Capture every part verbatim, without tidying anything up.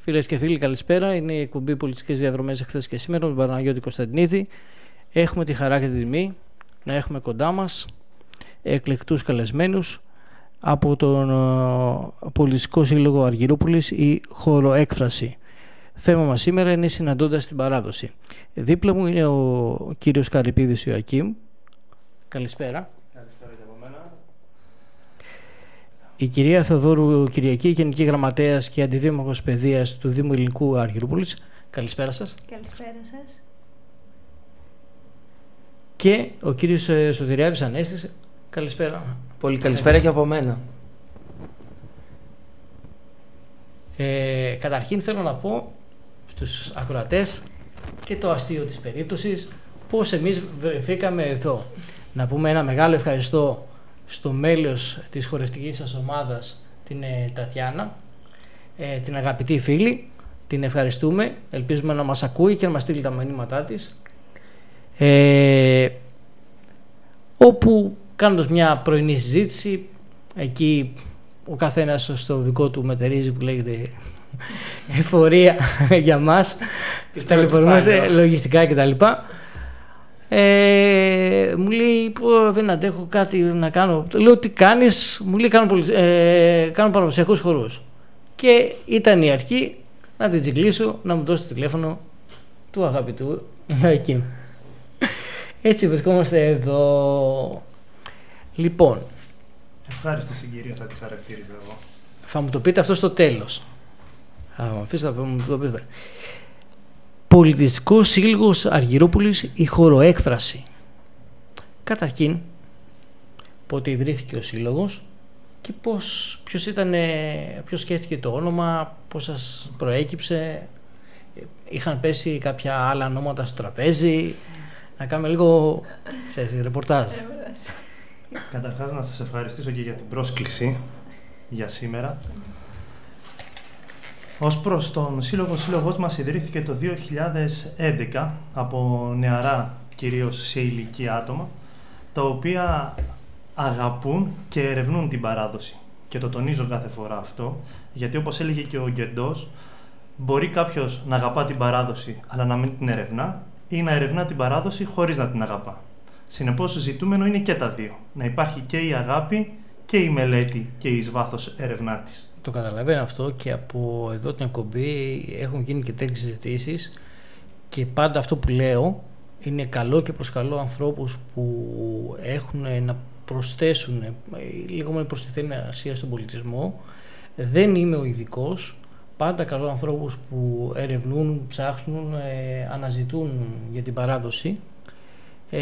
Φίλες και φίλοι, καλησπέρα. Είναι η εκπομπή Πολιτικές Διαδρομές εχθές και σήμερα με τον Παναγιώτη Κωνσταντινίδη. Έχουμε τη χαρά και τη τιμή να έχουμε κοντά μας εκλεκτούς καλεσμένους από τον uh, Πολιτιστικό Σύλλογο Αργυρούπολης, η χωροέκφραση. Θέμα μας σήμερα είναι συναντώντας την παράδοση. Δίπλα μου είναι ο κύριος Καρυπίδης Ιωακήμ. Καλησπέρα. Καλησπέρα και από μένα. Η κυρία Θεοδόρου Κυριακή, Γενική Γραμματέας και Αντιδήμαρχος Παιδείας του Δήμου Ελληνικού Αργυρούπολης. Καλησπέρα σας. Καλησπέρα σας. Και ο κύριος Σωτηριάδης Ανέστης. Καλησπέρα. Πολύ καλησπέρα και από μένα. Ε, καταρχήν θέλω να πω στους ακροατές και το αστείο της περίπτωσης πώς εμείς βρεθήκαμε εδώ. Να πούμε ένα μεγάλο ευχαριστώ στο μέλος της χορευτικής σας ομάδας, την ε, Τατιάνα, ε, την αγαπητή φίλη. Την ευχαριστούμε, ελπίζουμε να μας ακούει και να μας στείλει τα μηνύματά της. Ε, όπου κάνοντας μια πρωινή συζήτηση, εκεί ο καθένας στο δικό του μετερίζει που λέγεται εφορία για μας, ταλαιπωρούμαστε λογιστικά κτλ. Ε, μου λέει δεν αντέχω κάτι να κάνω. Λέω τι κάνεις? Μου λέει κάνω, πολι... ε, κάνω παραδοσιακούς χορούς. Και ήταν η αρχή να την τσιγκλίσω, να μου δώσει το τηλέφωνο του αγαπητού Ιωακήμ. Έτσι βρισκόμαστε εδώ. Λοιπόν, ευχάριστη συγκυρία θα τη χαρακτήριζα εγώ. Θα μου το πείτε αυτό στο τέλος. Θα μου αφήσετε να μου το πείτε. Πολιτιστικός Σύλλογος Αργυρούπολης, η χωροέκφραση. Καταρχήν, πότε ιδρύθηκε ο σύλλογος και πώς, ποιος, ήταν, ποιος σκέφτηκε το όνομα, πώς σας προέκυψε, είχαν πέσει κάποια άλλα ονόματα στο τραπέζι, να κάνουμε λίγο σε ρεπορτάζ. Καταρχάς να σας ευχαριστήσω και για την πρόσκληση για σήμερα. Ως προς τον σύλλογο, ο σύλλογος μας ιδρύθηκε το δύο χιλιάδες έντεκα από νεαρά, κυρίως σε ηλικία άτομα, τα οποία αγαπούν και ερευνούν την παράδοση. Και το τονίζω κάθε φορά αυτό, γιατί όπως έλεγε και ο Γκεντός, μπορεί κάποιος να αγαπά την παράδοση αλλά να μην την ερευνά, ή να ερευνά την παράδοση χωρίς να την αγαπά. Συνεπώς, ζητούμενο είναι και τα δύο. Να υπάρχει και η αγάπη και η μελέτη και η εις βάθος ερευνά της. Το καταλαβαίνω αυτό και από εδώ την εκπομπή έχουν γίνει και τέτοιες συζητήσεις και πάντα αυτό που λέω είναι καλό και προσκαλώ ανθρώπους που έχουν να προσθέσουν λίγο με προστιθέμενη αξία στον πολιτισμό. Δεν είμαι ο ειδικός. Πάντα καλώ ανθρώπους που ερευνούν, ψάχνουν, ε, αναζητούν για την παράδοση. Ε,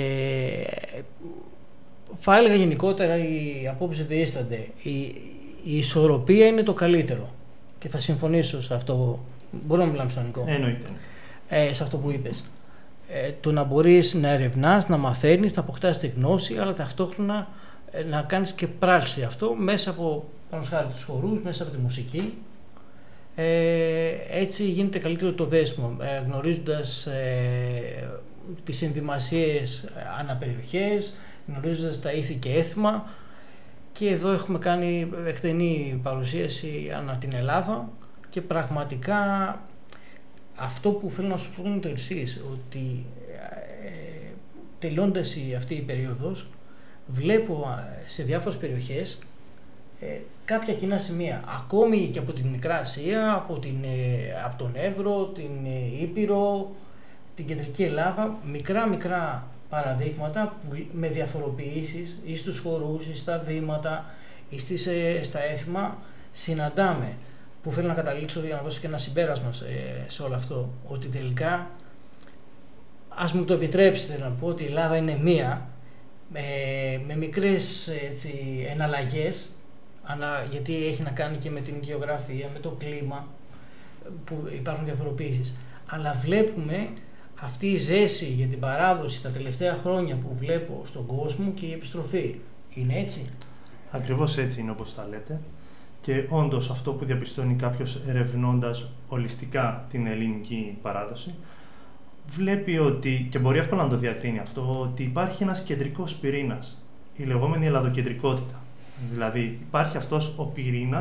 θα έλεγα γενικότερα οι απόψεις διήστανται. Η, η ισορροπία είναι το καλύτερο και θα συμφωνήσω σε αυτό. Μπορούμε να μιλάμε στον Νικό. Εννοείται. Ε, σε αυτό που είπες. Ε, το να μπορείς να ερευνάς, να μαθαίνεις, να αποκτάς τη γνώση, αλλά ταυτόχρονα ε, να κάνεις και πράξη αυτό μέσα από πάνω χάρη τους χορούς, μέσα από τη μουσική. Ε, έτσι γίνεται καλύτερο το δέσιμο, ε, γνωρίζοντας ε, τις ενδυμασίες αναπεριοχές, γνωρίζοντας τα ήθη και έθιμα, και εδώ έχουμε κάνει εκτενή παρουσίαση ανά την Ελλάδα και πραγματικά αυτό που θέλω να σου πω είναι το εξής, ότι ε, τελειώντας αυτή η περίοδος βλέπω σε διάφορες περιοχές ε, κάποια κοινά σημεία, ακόμη και από την Μικρά Ασία, από, την, ε, από τον Εύρο, την ε, Ήπειρο, την Κεντρική Ελλάδα, μικρά μικρά παραδείγματα που, με διαφοροποιήσεις ή στους χορούς ή στα βήματα ή στις, ε, στα έθιμα συναντάμε, που θέλω να καταλήξω για να δώσω και ένα συμπέρασμα σε, σε όλο αυτό, ότι τελικά, ας μου το επιτρέψετε να πω, ότι η Ελλάδα είναι μία με, με μικρές έτσι, εναλλαγές, γιατί έχει να κάνει και με την γεωγραφία, με το κλίμα, που υπάρχουν διαφοροποιήσεις. Αλλά βλέπουμε αυτή η ζέση για την παράδοση τα τελευταία χρόνια που βλέπω στον κόσμο και η επιστροφή. Είναι έτσι? Ακριβώς έτσι είναι, όπως τα λέτε. Και όντως αυτό που διαπιστώνει κάποιος ερευνώντας ολιστικά την ελληνική παράδοση, βλέπει ότι, και μπορεί εύκολα να το διακρίνει αυτό, ότι υπάρχει ένας κεντρικός πυρήνας, η λεγόμενη ελλαδοκεντρικότητα. Δηλαδή υπάρχει αυτός ο πυρήνας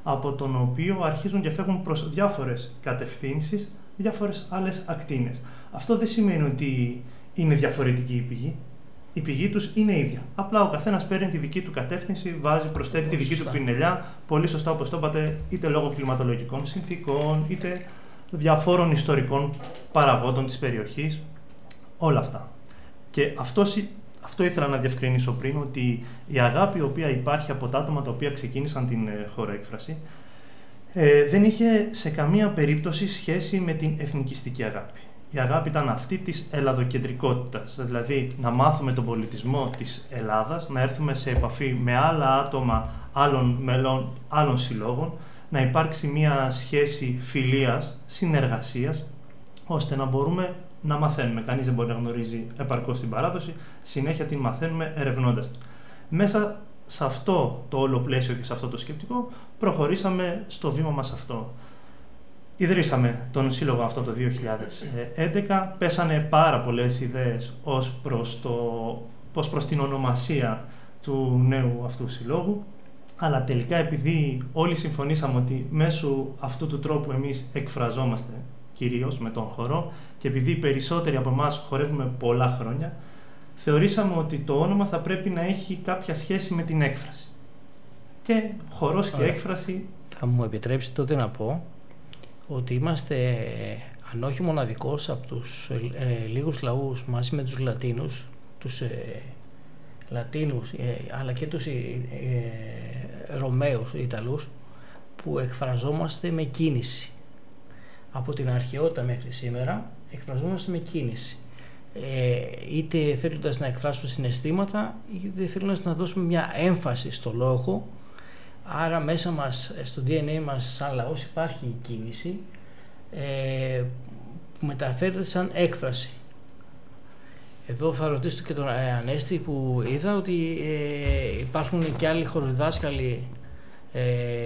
από τον οποίο αρχίζουν και φεύγουν προς διάφορες κατευθύνσεις, διάφορες άλλες ακτίνες. Αυτό δεν σημαίνει ότι είναι διαφορετική η πηγή. Η πηγή τους είναι ίδια. Απλά ο καθένας παίρνει τη δική του κατεύθυνση, βάζει, προσθέτει τη δική του πινελιά, πολύ σωστά όπως το είπατε, είτε λόγω κλιματολογικών συνθήκων, είτε διαφόρων ιστορικών παραγόντων της περιοχής, όλα αυτά. Και αυτό, αυτό ήθελα να διευκρινίσω πριν, ότι η αγάπη η οποία υπάρχει από τα άτομα τα οποία ξεκίνησαν την χορόεκφραση ε, δεν είχε σε καμία περίπτωση σχέση με την εθνικιστική αγάπη. Η αγάπη ήταν αυτή της ελλαδοκεντρικότητας, δηλαδή να μάθουμε τον πολιτισμό της Ελλάδας, να έρθουμε σε επαφή με άλλα άτομα άλλων μελών, άλλων συλλόγων, να υπάρξει μια σχέση φιλίας, συνεργασίας, ώστε να μπορούμε να μαθαίνουμε. Κανείς δεν μπορεί να γνωρίζει επαρκώς την παράδοση, συνέχεια την μαθαίνουμε ερευνώντας την. Μέσα σε αυτό το όλο πλαίσιο και σε αυτό το σκεπτικό προχωρήσαμε στο βήμα μας αυτό. Ιδρύσαμε τον σύλλογο αυτό το δύο χιλιάδες έντεκα, πέσανε πάρα πολλές ιδέες ως προς, το, ως προς την ονομασία του νέου αυτού συλλόγου, αλλά τελικά επειδή όλοι συμφωνήσαμε ότι μέσω αυτού του τρόπου εμείς εκφραζόμαστε κυρίως με τον χορό και επειδή οι περισσότεροι από εμάς χορεύουμε πολλά χρόνια, θεωρήσαμε ότι το όνομα θα πρέπει να έχει κάποια σχέση με την έκφραση. Και χορός και έκφραση... Θα μου επιτρέψετε τότε να πω ότι είμαστε, αν όχι μοναδικός, από τους ε, λίγους λαούς μαζί με τους Λατίνους, τους ε, Λατίνους ε, αλλά και τους ε, ε, Ρωμαίους, Ιταλούς, που εκφραζόμαστε με κίνηση. Από την αρχαιότητα μέχρι σήμερα εκφραζόμαστε με κίνηση. Ε, είτε θέλοντας να εκφράσουμε συναισθήματα, είτε θέλοντας να δώσουμε μια έμφαση στο λόγο. Άρα μέσα μας, στο ντι εν έι μας σαν λαός υπάρχει η κίνηση ε, που μεταφέρεται σαν έκφραση. Εδώ θα ρωτήσω και τον ε, Ανέστη που είδα ότι ε, υπάρχουν και άλλοι χοροδάσκαλοι ε,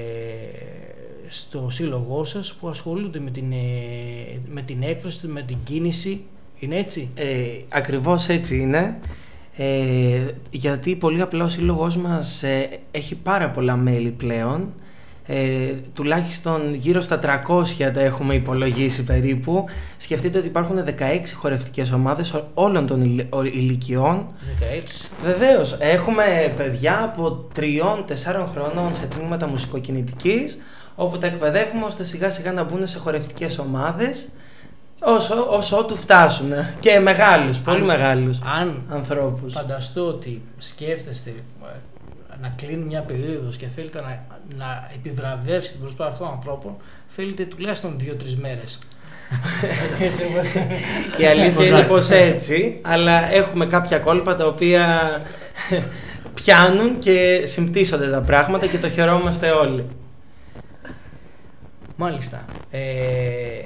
στο σύλλογό σας που ασχολούνται με την, ε, με την έκφραση, με την κίνηση. Είναι έτσι? Ε, ακριβώς έτσι είναι. Ε, γιατί πολύ απλά ο σύλλογός μας ε, έχει πάρα πολλά μέλη πλέον, ε, τουλάχιστον γύρω στα τριακόσια τα έχουμε υπολογίσει περίπου. Σκεφτείτε ότι υπάρχουν δεκαέξι χορευτικές ομάδες όλων των ηλικιών. δεκαέξι. Βεβαίως, έχουμε παιδιά από τριών τεσσάρων χρόνων σε τμήματα μουσικοκινητικής, όπου τα εκπαιδεύουμε ώστε σιγά σιγά να μπουν σε χορευτικές ομάδες, όσο, όσο ότου φτάσουν, και μεγάλους, πολύ αν, μεγάλους αν ανθρώπους. Φανταστώ ότι σκέφτεστε να κλείνει μια περίοδος και θέλετε να, να επιβραβεύσετε την προσπάθεια αυτών των ανθρώπων, θέλετε τουλάχιστον δύο-τρεις μέρες. Η αλήθεια είναι πως έτσι, αλλά έχουμε κάποια κόλπα τα οποία πιάνουν και συμπτύσσονται τα πράγματα και το χαιρόμαστε όλοι. Μάλιστα. Ε,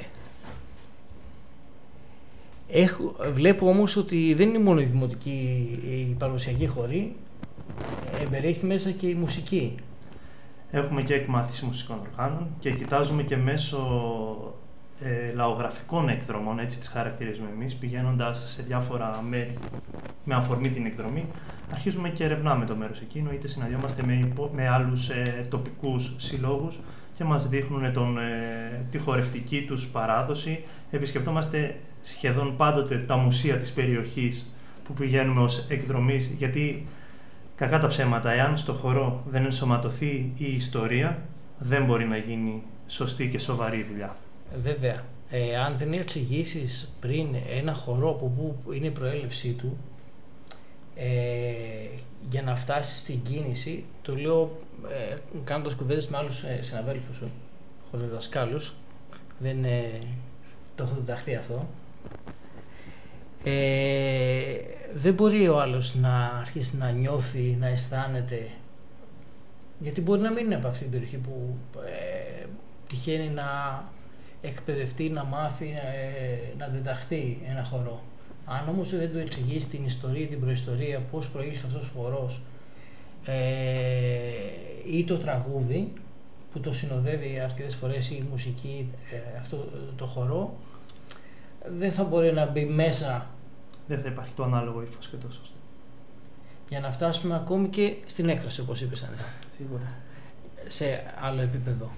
έχω, βλέπω όμως ότι δεν είναι μόνο η δημοτική, η παραδοσιακή χορή, εμπεριέχει μέσα και η μουσική. Έχουμε και εκμάθηση μουσικών οργάνων και κοιτάζουμε και μέσω ε, λαογραφικών εκδρομών, έτσι τις χαρακτηρίζουμε εμείς, πηγαίνοντας σε διάφορα μέρη με αφορμή την εκδρομή, αρχίζουμε και ερευνάμε το μέρος εκείνο, είτε συναντιόμαστε με, με άλλους ε, τοπικούς συλλόγους και μας δείχνουν τον, ε, τη χορευτική τους παράδοση. Επισκεπτόμαστε σχεδόν πάντοτε τα μουσεία της περιοχής που πηγαίνουμε ως εκδρομής, γιατί κακά τα ψέματα, εάν στο χορό δεν ενσωματωθεί η ιστορία, δεν μπορεί να γίνει σωστή και σοβαρή δουλειά. Βέβαια, ε, αν δεν εξηγήσεις πριν ένα χορό από πού είναι η προέλευσή του, ε, για να φτάσει στην κίνηση, το λέω ε, κάνοντας κουβέντες με άλλους ε, συναδέλφους σου, χοροδασκάλους, δεν ε, το έχω διδαχθεί αυτό. Ε, δεν μπορεί ο άλλος να αρχίσει να νιώθει, να αισθάνεται, γιατί μπορεί να μην είναι από αυτή την περιοχή που ε, τυχαίνει να εκπαιδευτεί, να μάθει, ε, να διδαχθεί ένα χορό. Αν όμως δεν του εξηγήσει την ιστορία, την προϊστορία, πώς προήλθε αυτός ο χορός ε, ή το τραγούδι που το συνοδεύει αρκετές φορές, η μουσική, ε, αυτό το χορό, δεν θα μπορεί να μπει μέσα. Δεν θα υπάρχει το ανάλογο ύφος και το σωστό. Για να φτάσουμε ακόμη και στην έκφραση, όπως είπες, Ανέστη. Σίγουρα. σε άλλο επίπεδο.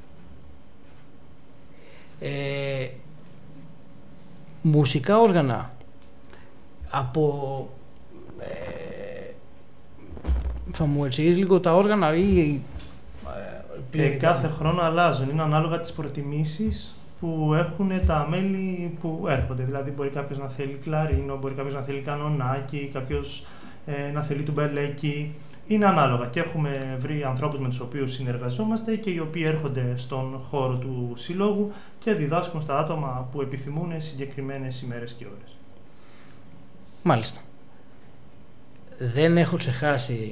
Ε, μουσικά όργανα από ε, θα μου εξηγείς λίγο τα όργανα ή ε, ε, κάθε χρόνο αλλάζουν, είναι ανάλογα τις προτιμήσεις που έχουν τα μέλη που έρχονται. Δηλαδή μπορεί κάποιος να θέλει κλαρίνο, μπορεί κάποιος να θέλει κανονάκι, κάποιος ε, να θέλει τουμπελέκι. Είναι ανάλογα και έχουμε βρει ανθρώπους με τους οποίους συνεργαζόμαστε και οι οποίοι έρχονται στον χώρο του συλλόγου και διδάσκουν στα άτομα που επιθυμούν συγκεκριμένες ημέρες και ώρες. Μάλιστα. Δεν έχω ξεχάσει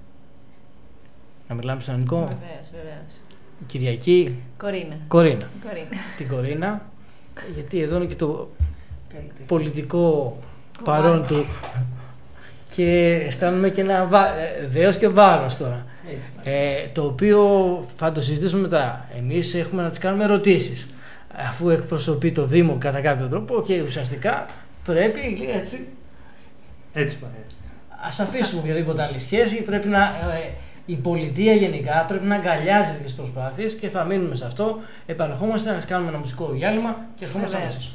να μιλάμε στον ελληνικό. Βεβαίως, βεβαίως. Κυριακή. Κορίνα. Κορίνα. Κορίνα. Την Κορίνα, γιατί εδώ είναι και το πολιτικό παρόν του και αισθάνομαι και ένα βα... δέος και βάρος τώρα. Έτσι, ε, το οποίο θα το συζητήσουμε μετά. Εμείς έχουμε να τις κάνουμε ερωτήσεις. Αφού εκπροσωπεί το Δήμο κατά κάποιο τρόπο και ουσιαστικά πρέπει έτσι. Έτσι πάει, έτσι. Ας αφήσουμε οποιαδήποτε άλλη σχέση. Πρέπει να, ε, η πολιτεία γενικά πρέπει να αγκαλιάζει τις προσπάθειες και θα μείνουμε σε αυτό. Επανερχόμαστε να κάνουμε ένα μουσικό διάλειμμα και ερχόμαστε αμέσως.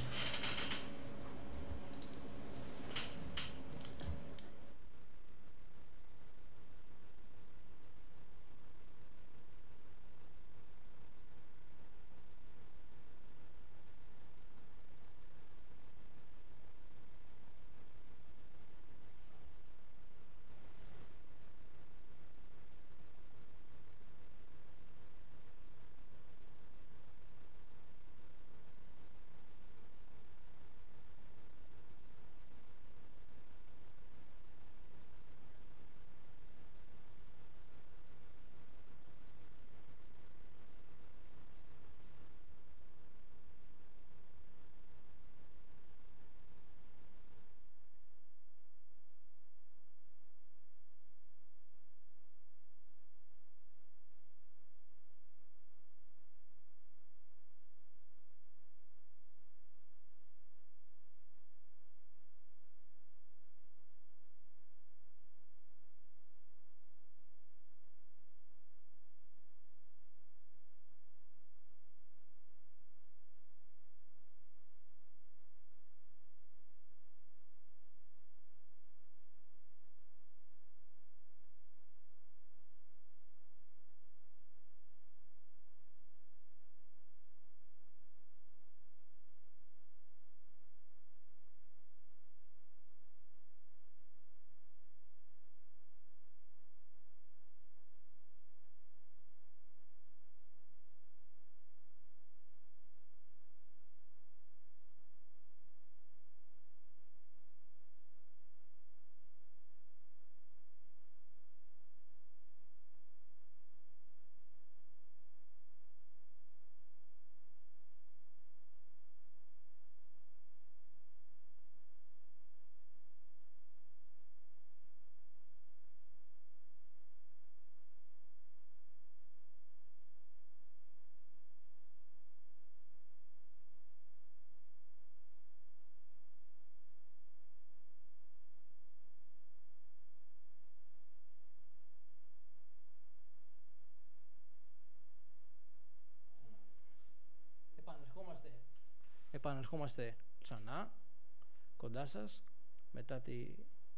Επανερχόμαστε ξανά κοντά σας μετά τη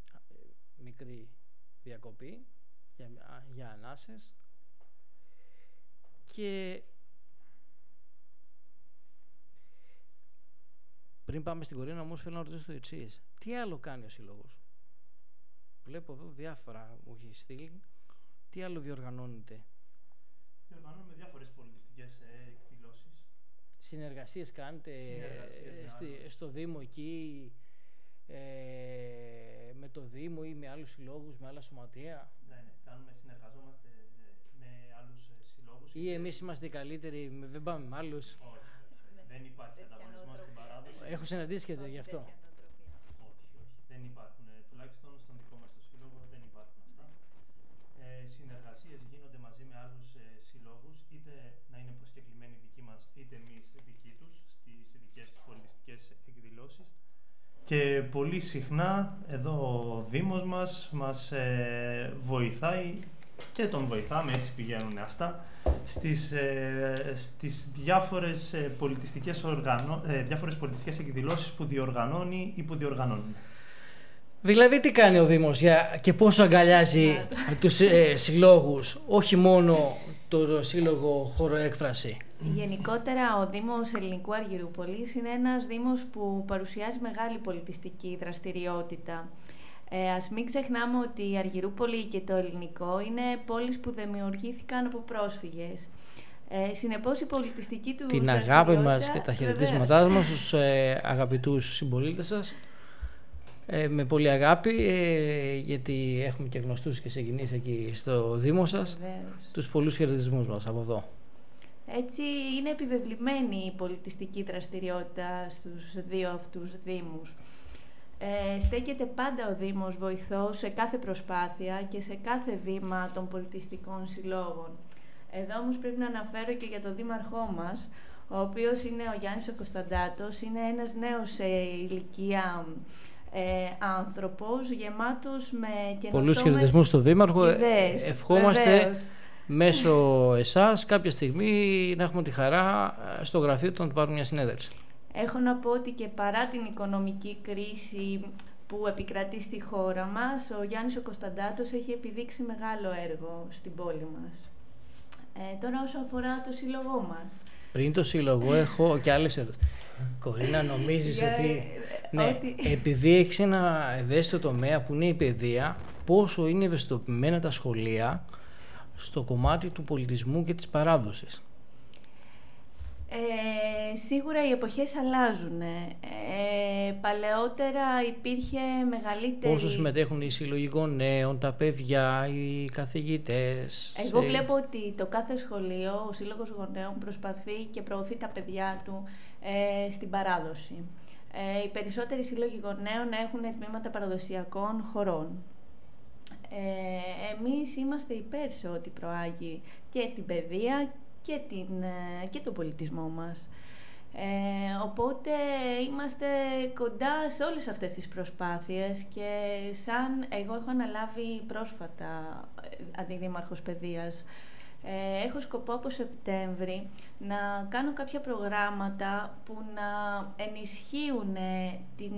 μικρή διακοπή για, για ανάσες και πριν πάμε στην Κορίνα όμως θέλω να ρωτήσω το εξής. Τι άλλο κάνει ο Σύλλογος? Βλέπω εδώ διάφορα μου έχει στείλει. Τι άλλο διοργανώνεται? Διοργανώνουμε διάφορες πολιτιστικές εκδηλώσεις. Συνεργασίες κάνετε Συνεργασίες στη, στο Δήμο εκεί ε, με το Δήμο ή με άλλους συλλόγους, με άλλα σωματεία? Ναι, ναι, κάνουμε, συνεργαζόμαστε με άλλους συλλόγους. Ή εμείς είμαστε οι καλύτεροι, δεν πάμε με άλλους? Όχι, όχι, δεν υπάρχει ανταγωνισμός στην παράδοση. Έχω συναντήσει και γι' αυτό. Όχι, όχι, δεν υπάρχουν. Τουλάχιστον στον δικό μας το σύλλογο δεν υπάρχουν αυτά. Ε, συνεργασίες γίνονται μαζί με άλλους ε, συλλόγους, είτε να είναι προσκεκλημένοι δικοί μας, είτε εμείς δικοί τους, στις δικές τους πολιτιστικές εκδηλώσεις. Και πολύ συχνά εδώ ο Δήμος μας μας ε, βοηθάει και τον βοηθάμε, έτσι πηγαίνουν αυτά, στις, ε, στις διάφορες, ε, πολιτιστικές οργανώ, ε, διάφορες πολιτιστικές εκδηλώσεις που διοργανώνει ή που διοργανώνουν. Δηλαδή τι κάνει ο Δήμος για, και πόσο αγκαλιάζει τους ε, συλλόγους, όχι μόνο το σύλλογο Χώρο Έκφραση. Γενικότερα ο Δήμος Ελληνικού Αργυρούπολης είναι ένας δήμος που παρουσιάζει μεγάλη πολιτιστική δραστηριότητα. Ε, ας μην ξεχνάμε ότι η Αργυρούπολη και το ελληνικό είναι πόλεις που δημιουργήθηκαν από πρόσφυγες. Ε, συνεπώς η πολιτιστική του την αγάπη μας και τα χαιρετίσματά μας στους ε, αγαπητούς συμπολίτες σας. Ε, με πολύ αγάπη, ε, γιατί έχουμε και γνωστούς και συγγενείς εκεί στο Δήμο σας. Βεβαίως. Τους πολλούς χαιρετισμούς μας από εδώ. Έτσι είναι επιβεβλημένη η πολιτιστική δραστηριότητα στους δύο αυτούς δήμους. Ε, στέκεται πάντα ο Δήμος βοηθός σε κάθε προσπάθεια και σε κάθε βήμα των πολιτιστικών συλλόγων. Εδώ όμως πρέπει να αναφέρω και για τον δήμαρχό μας, ο οποίος είναι ο Γιάννης ο Κωνσταντάτος, είναι ένας νέος σε ηλικία ε, άνθρωπος, γεμάτος με καινοτόμες πολλούς χαιρετισμούς στον Δήμαρχο. ιδέες. Ευχόμαστε Βεβαίως. μέσω εσάς κάποια στιγμή να έχουμε τη χαρά στο γραφείο του να του πάρουμε μια συνέντευξη. Έχω να πω ότι και παρά την οικονομική κρίση που επικρατεί στη χώρα μας, ο Γιάννης ο Κωνσταντάτος έχει επιδείξει μεγάλο έργο στην πόλη μας. Ε, τώρα όσο αφορά το σύλλογό μας. Πριν το σύλλογο έχω και άλλες ερωτήσεις. Κορίνα, νομίζεις Για, ότι, ναι, ότι... επειδή έχεις ένα ευαίσθητο τομέα που είναι η παιδεία, πόσο είναι ευαισθητοποιημένα τα σχολεία στο κομμάτι του πολιτισμού και της παράδοσης? Ε, σίγουρα οι εποχές αλλάζουν. Ε, παλαιότερα υπήρχε μεγαλύτερη... Πόσο συμμετέχουν οι σύλλογοι γονέων, τα παιδιά, οι καθηγητές? Εγώ βλέπω ότι το κάθε σχολείο, ο Σύλλογος Γονέων προσπαθεί και προωθεί τα παιδιά του ε, στην παράδοση. Ε, οι περισσότεροι σύλλογοι γονέων έχουν τμήματα παραδοσιακών χωρών. Ε, εμείς είμαστε υπέρ σε ό,τι προάγει και την παιδεία και, την, και τον πολιτισμό μας. Ε, οπότε είμαστε κοντά σε όλες αυτές τις προσπάθειες και σαν εγώ έχω αναλάβει πρόσφατα αντιδήμαρχος παιδείας. Ε, έχω σκοπό από Σεπτέμβρη να κάνω κάποια προγράμματα που να ενισχύουν την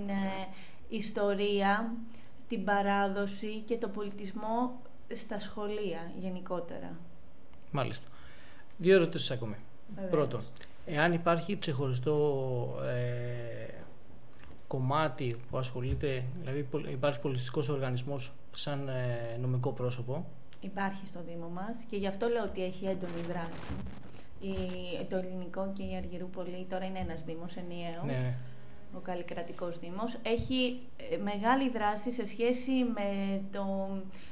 ιστορία, την παράδοση και τον πολιτισμό στα σχολεία γενικότερα. Μάλιστα. Δύο ερωτήσεις ακόμη. Βεβαίως. Πρώτον, εάν υπάρχει ξεχωριστό ε, κομμάτι που ασχολείται, δηλαδή υπάρχει πολιτιστικός οργανισμός σαν ε, νομικό πρόσωπο? Υπάρχει στο Δήμο μας και γι' αυτό λέω ότι έχει έντονη δράση. Η, το ελληνικό και η Αργυρούπολη τώρα είναι ένας δήμος ενιαίος. Ναι, ναι. Ο καλλικρατικός δήμος έχει μεγάλη δράση σε σχέση με το,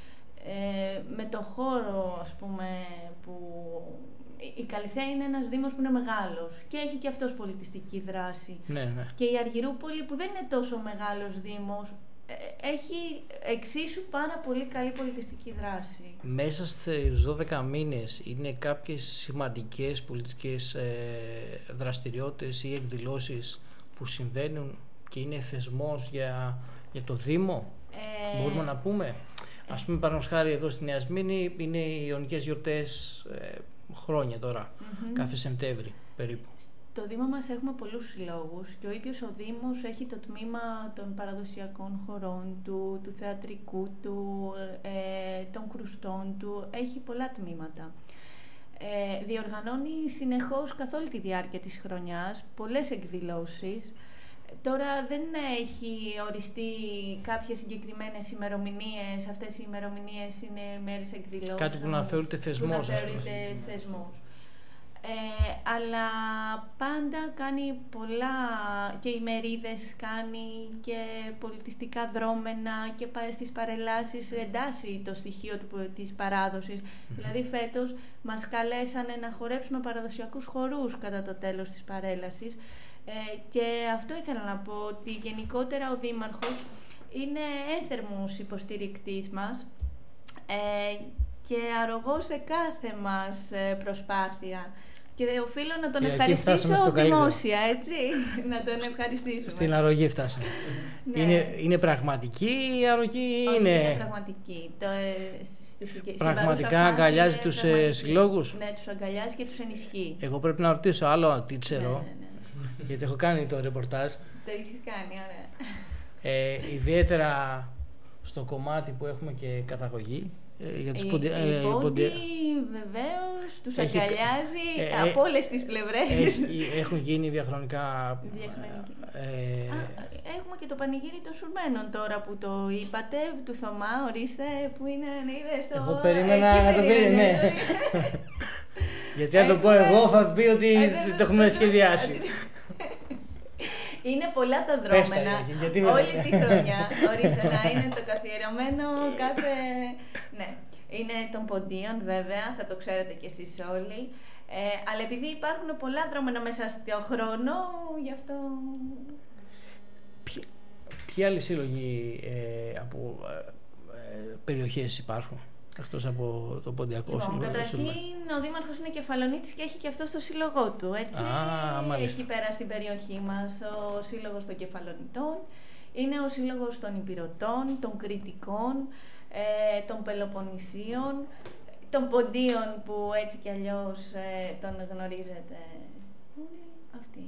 ε, με το χώρο, ας πούμε, που η Καλιθέα είναι ένας δήμος που είναι μεγάλος και έχει και αυτός πολιτιστική δράση. Ναι, ναι. Και η Αργυρούπολη που δεν είναι τόσο μεγάλος δήμος έχει εξίσου πάρα πολύ καλή πολιτιστική δράση. Μέσα στους δώδεκα μήνες είναι κάποιες σημαντικές πολιτιστικές ε, δραστηριότητες ή εκδηλώσεις που συμβαίνουν και είναι θεσμός για, για το Δήμο? Ε, Μπορούμε να πούμε. Ας πούμε, παραδείγματος χάρη εδώ στη Νέα Σμήνη είναι οι Ιωνικές γιορτές ε, χρόνια τώρα, mm-hmm. κάθε Σεπτέμβρη περίπου. Στο Δήμο μας έχουμε πολλούς συλλόγους και ο ίδιος ο Δήμος έχει το τμήμα των παραδοσιακών χωρών του, του θεατρικού του, ε, των κρουστών του, έχει πολλά τμήματα. Ε, διοργανώνει συνεχώς καθ' όλη τη διάρκεια της χρονιάς πολλές εκδηλώσεις. Τώρα δεν έχει οριστεί κάποιες συγκεκριμένες ημερομηνίες, αυτές οι ημερομηνίες είναι μέρες εκδηλώσεων. Κάτι που να θεωρείται θεσμός. Που να θεωρείται θεσμός. Ε, αλλά πάντα κάνει πολλά και ημερίδες κάνει και πολιτιστικά δρόμενα και στις παρελάσεις εντάσσει το στοιχείο του, της παράδοσης. Mm-hmm. Δηλαδή φέτος μας καλέσανε να χορέψουμε παραδοσιακούς χορούς κατά το τέλος της παρέλασης ε, και αυτό ήθελα να πω ότι γενικότερα ο Δήμαρχος είναι ένθερμος υποστηρικτής μας ε, και αρρωγός σε κάθε μας προσπάθεια. Και οφείλω να τον και ευχαριστήσω δημόσια, έτσι, να τον ευχαριστήσουμε. Στην αρρωγή φτάσαμε. Ναι. Είναι, είναι πραγματική η αρρωγή? Όχι, είναι... είναι πραγματική. Το, Πραγματικά αγκαλιάζει τους ε, συλλόγους. Ναι, τους αγκαλιάζει και τους ενισχύει. Εγώ πρέπει να ρωτήσω άλλο τίτσερο, Ναι, ναι, ναι. γιατί έχω κάνει το ρεπορτάζ. Το έχεις κάνει, ωραία. Ε, ιδιαίτερα στο κομμάτι που έχουμε και καταγωγή. Ε, για τους η ποντι... η ε, Πόντι ποντι... βεβαίως τους Έχει... αγκαλιάζει ε, από όλες τις πλευρές. Έχει, έχουν γίνει διαχρονικά... Διαχρονική. Ε... Α, έχουμε και το πανηγύρι των Σουρμένων τώρα που το είπατε, του Θωμά, ορίστε, που είναι ανείδες στο... Εγώ περίμενα να το πει, ναι. Γιατί αν το πω εγώ θα πει ότι το έχουμε σχεδιάσει. Είναι πολλά τα δρόμενα, όλη τη χρονιά, ορίστε να είναι το καθιερωμένο κάθε... Ναι, είναι των ποντίων βέβαια, θα το ξέρετε κι εσείς όλοι, ε, αλλά επειδή υπάρχουν πολλά δρόμενα μέσα στο χρόνο, γι' αυτό... Ποιοι, ποιοι άλλοι σύλλογοι ε, από ε, περιοχές υπάρχουν? Εκτός από το Ποντιακό λοιπόν, Σύλλογο. Καταρχήν, ο Δήμαρχος είναι Κεφαλονίτης και έχει και αυτό στο σύλλογό του. Έτσι, Α, εκεί πέρα στην περιοχή μας, ο Σύλλογος των Κεφαλονιτών, είναι ο Σύλλογος των Υπηρωτών, των Κρητικών, ε, των Πελοποννησίων, των Ποντίων που έτσι κι αλλιώς ε, τον γνωρίζετε όλοι αυτοί.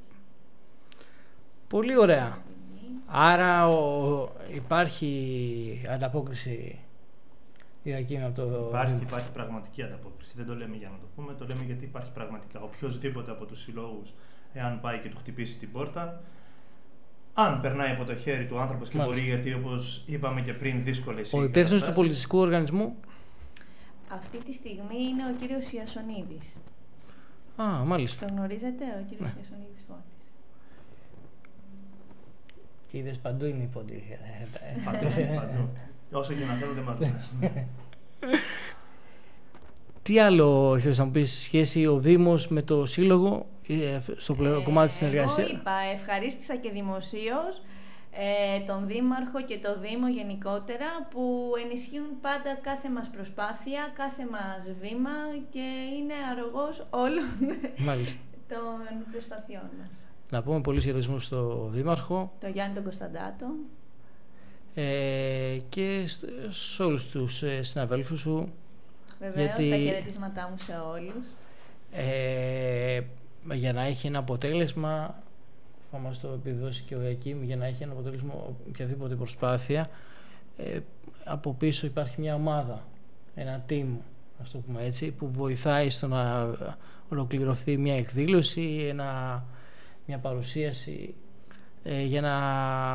Πολύ ωραία. Άρα ο, υπάρχει ανταπόκριση Ιακήμ από το... Υπάρχει, υπάρχει πραγματική ανταπόκριση. Δεν το λέμε για να το πούμε, το λέμε γιατί υπάρχει πραγματικά. Οποιοςδήποτε από τους συλλόγους, εάν πάει και του χτυπήσει την πόρτα, αν περνάει από το χέρι του άνθρωπος και Μάλιστα. μπορεί, γιατί όπως είπαμε και πριν, δύσκολες Ο υπεύθυνος του πολιτιστικού οργανισμού. Αυτή τη στιγμή είναι ο κύριος Ιασονίδης. Α, μάλιστα. Το γνωρίζετε, ο κύριος Ναι. Ιασονίδης Φώτης. Είδες, παντού είναι η πόντι. Παντού, παντού. Όσο και να θέλω δεν μ' αρέσει. Τι άλλο θέλεις να μου πεις σχέση ο Δήμος με το Σύλλογο στο ε, κομμάτι της συνεργασίας? Εγώ είπα, ευχαρίστησα και δημοσίως ε, τον Δήμαρχο και το Δήμο γενικότερα που ενισχύουν πάντα κάθε μας προσπάθεια, κάθε μας βήμα και είναι αρρωγός όλων Μάλιστα. των προσπαθειών μας. Να πούμε πολλούς χαιρετισμούς στο Δήμαρχο. Το Γιάννη τον Κωνσταντάτο. Ε, και σε όλους τους ε, συναδέλφους σου. Βεβαίως, γιατί, τα χαιρετίσματά μου σε όλους. Ε, για να έχει ένα αποτέλεσμα, θα μας το επιδώσει και ο Ιακήμ, για να έχει ένα αποτέλεσμα οποιαδήποτε προσπάθεια, ε, από πίσω υπάρχει μια ομάδα, ένα team, ας το πούμε έτσι, που βοηθάει στο να ολοκληρωθεί μια εκδήλωση, ένα, μια παρουσίαση, ε, για να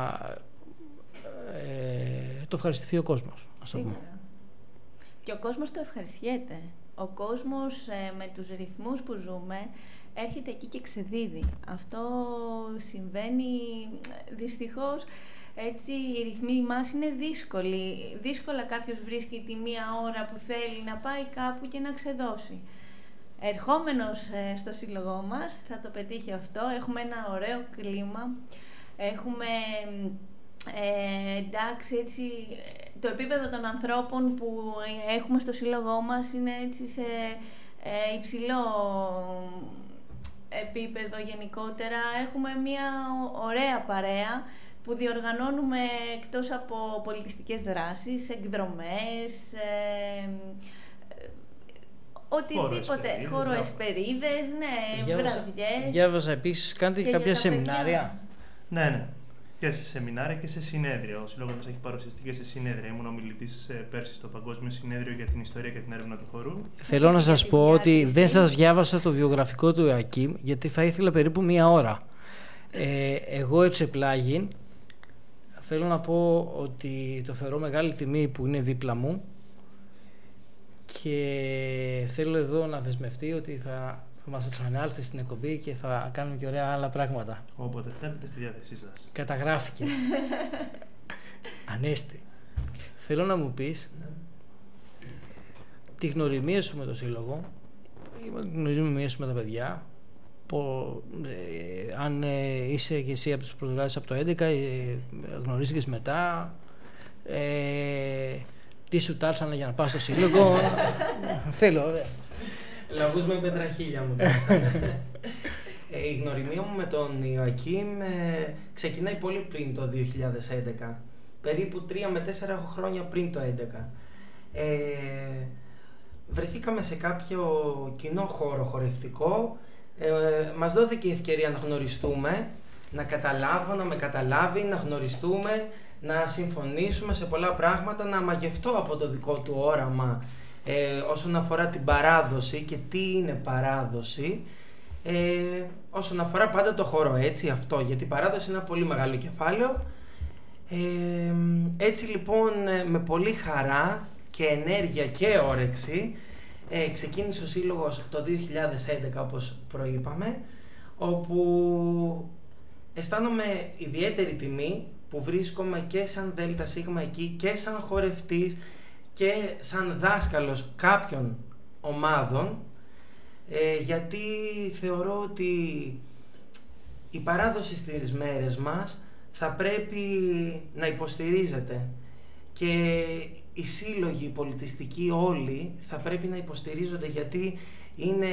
ε, το ευχαριστηθεί ο κόσμος, ας το πούμε. Και ο κόσμος το ευχαριστιέται. Ο κόσμος ε, με τους ρυθμούς που ζούμε έρχεται εκεί και ξεδίδει. Αυτό συμβαίνει δυστυχώς. Έτσι, οι ρυθμοί μας είναι δύσκολοι. Δύσκολα κάποιος βρίσκει τη μία ώρα που θέλει να πάει κάπου και να ξεδώσει. Ερχόμενος ε, στο σύλλογό μας θα το πετύχει αυτό. Έχουμε ένα ωραίο κλίμα. Έχουμε... Ε, εντάξει, έτσι, το επίπεδο των ανθρώπων που έχουμε στο σύλλογό μας είναι έτσι σε ε, υψηλό επίπεδο γενικότερα. Έχουμε μια ωραία παρέα που διοργανώνουμε εκτός από πολιτιστικές δράσεις, εκδρομές, ε, οτιδήποτε, χωροεσπερίδες, ναι, βραδιές. Διάβασα επίσης, κάνετε και κάποια σεμινάρια. Ναι, ναι. Και σε σεμινάρια και σε συνέδρια. Ο Σύλλογος μας έχει παρουσιαστεί και σε συνέδρια. Ήμουν ομιλητής πέρσι στο Παγκόσμιο Συνέδριο για την Ιστορία και την Έρευνα του Χορού. Θέλω να σας πω ότι δεν σας διάβασα το βιογραφικό του Ιακήμ, γιατί θα ήθελα περίπου μία ώρα. Ε, εγώ εξεπλάγιν, θέλω να πω ότι το θεωρώ μεγάλη τιμή που είναι δίπλα μου και θέλω εδώ να δεσμευτεί ότι θα... θα μας ξανάρθει στην εκπομπή και θα κάνουμε και ωραία άλλα πράγματα. Όποτε θέλετε, στη διάθεσή σας. Καταγράφηκε. Ανέστη. Θέλω να μου πεις τη γνωριμία σου με το Σύλλογο, τη γνωριμία σου με τα παιδιά, που, ε, αν ε, είσαι και εσύ από τους προγράμματες από το έντεκα, ε, γνωρίστηκες μετά, ε, τι σου τάρσανε για να πας στο Σύλλογο. Θέλω, ωραία. Λαβούς με πετραχίλια μου δώσανε. ε, η γνωριμία μου με τον Ιωακήμ ε, ξεκινάει πολύ πριν το δύο χιλιάδες έντεκα. Περίπου τρία με τέσσερα χρόνια πριν το έντεκα. Ε, βρεθήκαμε σε κάποιο κοινό χώρο χορευτικό, ε, μας δόθηκε η ευκαιρία να γνωριστούμε, να καταλάβω, να με καταλάβει, να γνωριστούμε, να συμφωνήσουμε σε πολλά πράγματα, να μαγευτώ από το δικό του όραμα ε, όσον αφορά την παράδοση και τι είναι παράδοση, ε, όσον αφορά πάντα το χώρο, έτσι, αυτό, γιατί η παράδοση είναι ένα πολύ μεγάλο κεφάλαιο. Ε, έτσι λοιπόν, με πολύ χαρά και ενέργεια και όρεξη, ε, ξεκίνησε ο Σύλλογος το δύο χιλιάδες έντεκα, όπως προείπαμε, όπου αισθάνομαι ιδιαίτερη τιμή που βρίσκομαι και σαν ΔΣ εκεί και σαν χορευτής και σαν δάσκαλος κάποιων ομάδων, ε, γιατί θεωρώ ότι η παράδοση στις μέρες μας θα πρέπει να υποστηρίζεται και οι σύλλογοι, οι πολιτιστικοί όλοι θα πρέπει να υποστηρίζονται, γιατί είναι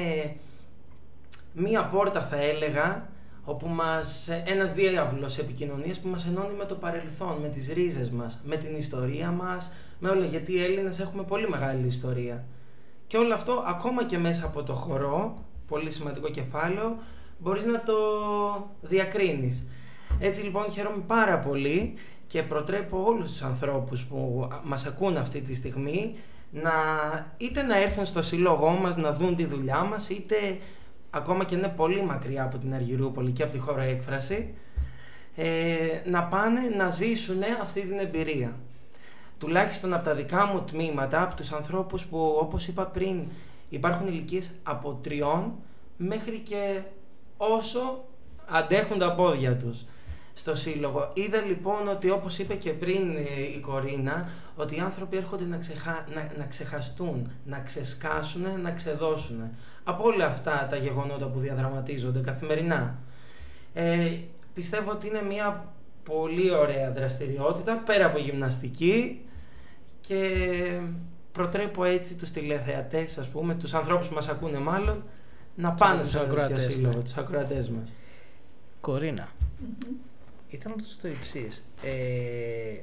μία πόρτα, θα έλεγα, όπου μας, ένας διάβλος επικοινωνίας που μας ενώνει με το παρελθόν, με τις ρίζες μας, με την ιστορία μας, με όλα, γιατί οι Έλληνες έχουμε πολύ μεγάλη ιστορία. Και όλο αυτό, ακόμα και μέσα από το χορό, πολύ σημαντικό κεφάλαιο, μπορείς να το διακρίνεις. Έτσι λοιπόν χαίρομαι πάρα πολύ και προτρέπω όλους τους ανθρώπους που μας ακούν αυτή τη στιγμή να είτε να έρθουν στο σύλλογό μας να δουν τη δουλειά μας, είτε ακόμα και είναι πολύ μακριά από την Αργυρούπολη και από τη χώρα έκφραση, ε, να πάνε να ζήσουν αυτή την εμπειρία. Τουλάχιστον από τα δικά μου τμήματα, από τους ανθρώπους που, όπως είπα πριν, υπάρχουν ηλικίες από τριών μέχρι και όσο αντέχουν τα πόδια τους στο σύλλογο. Είδα λοιπόν ότι, όπως είπε και πριν η Κορίνα, ότι οι άνθρωποι έρχονται να, ξεχα... να, να ξεχαστούν, να ξεσκάσουν, να ξεδώσουν από όλα αυτά τα γεγονότα που διαδραματίζονται καθημερινά. Ε, πιστεύω ότι είναι μια πολύ ωραία δραστηριότητα, πέρα από γυμναστική, και προτρέπω έτσι τους τηλεθεατές, ας πούμε, τους ανθρώπους που μας ακούνε μάλλον, να πάνε σε ένα σύλλογο, τους ακροατές μας. Κορίνα, mm-hmm. ήθελα να ρωτήσω το εξής. Ε,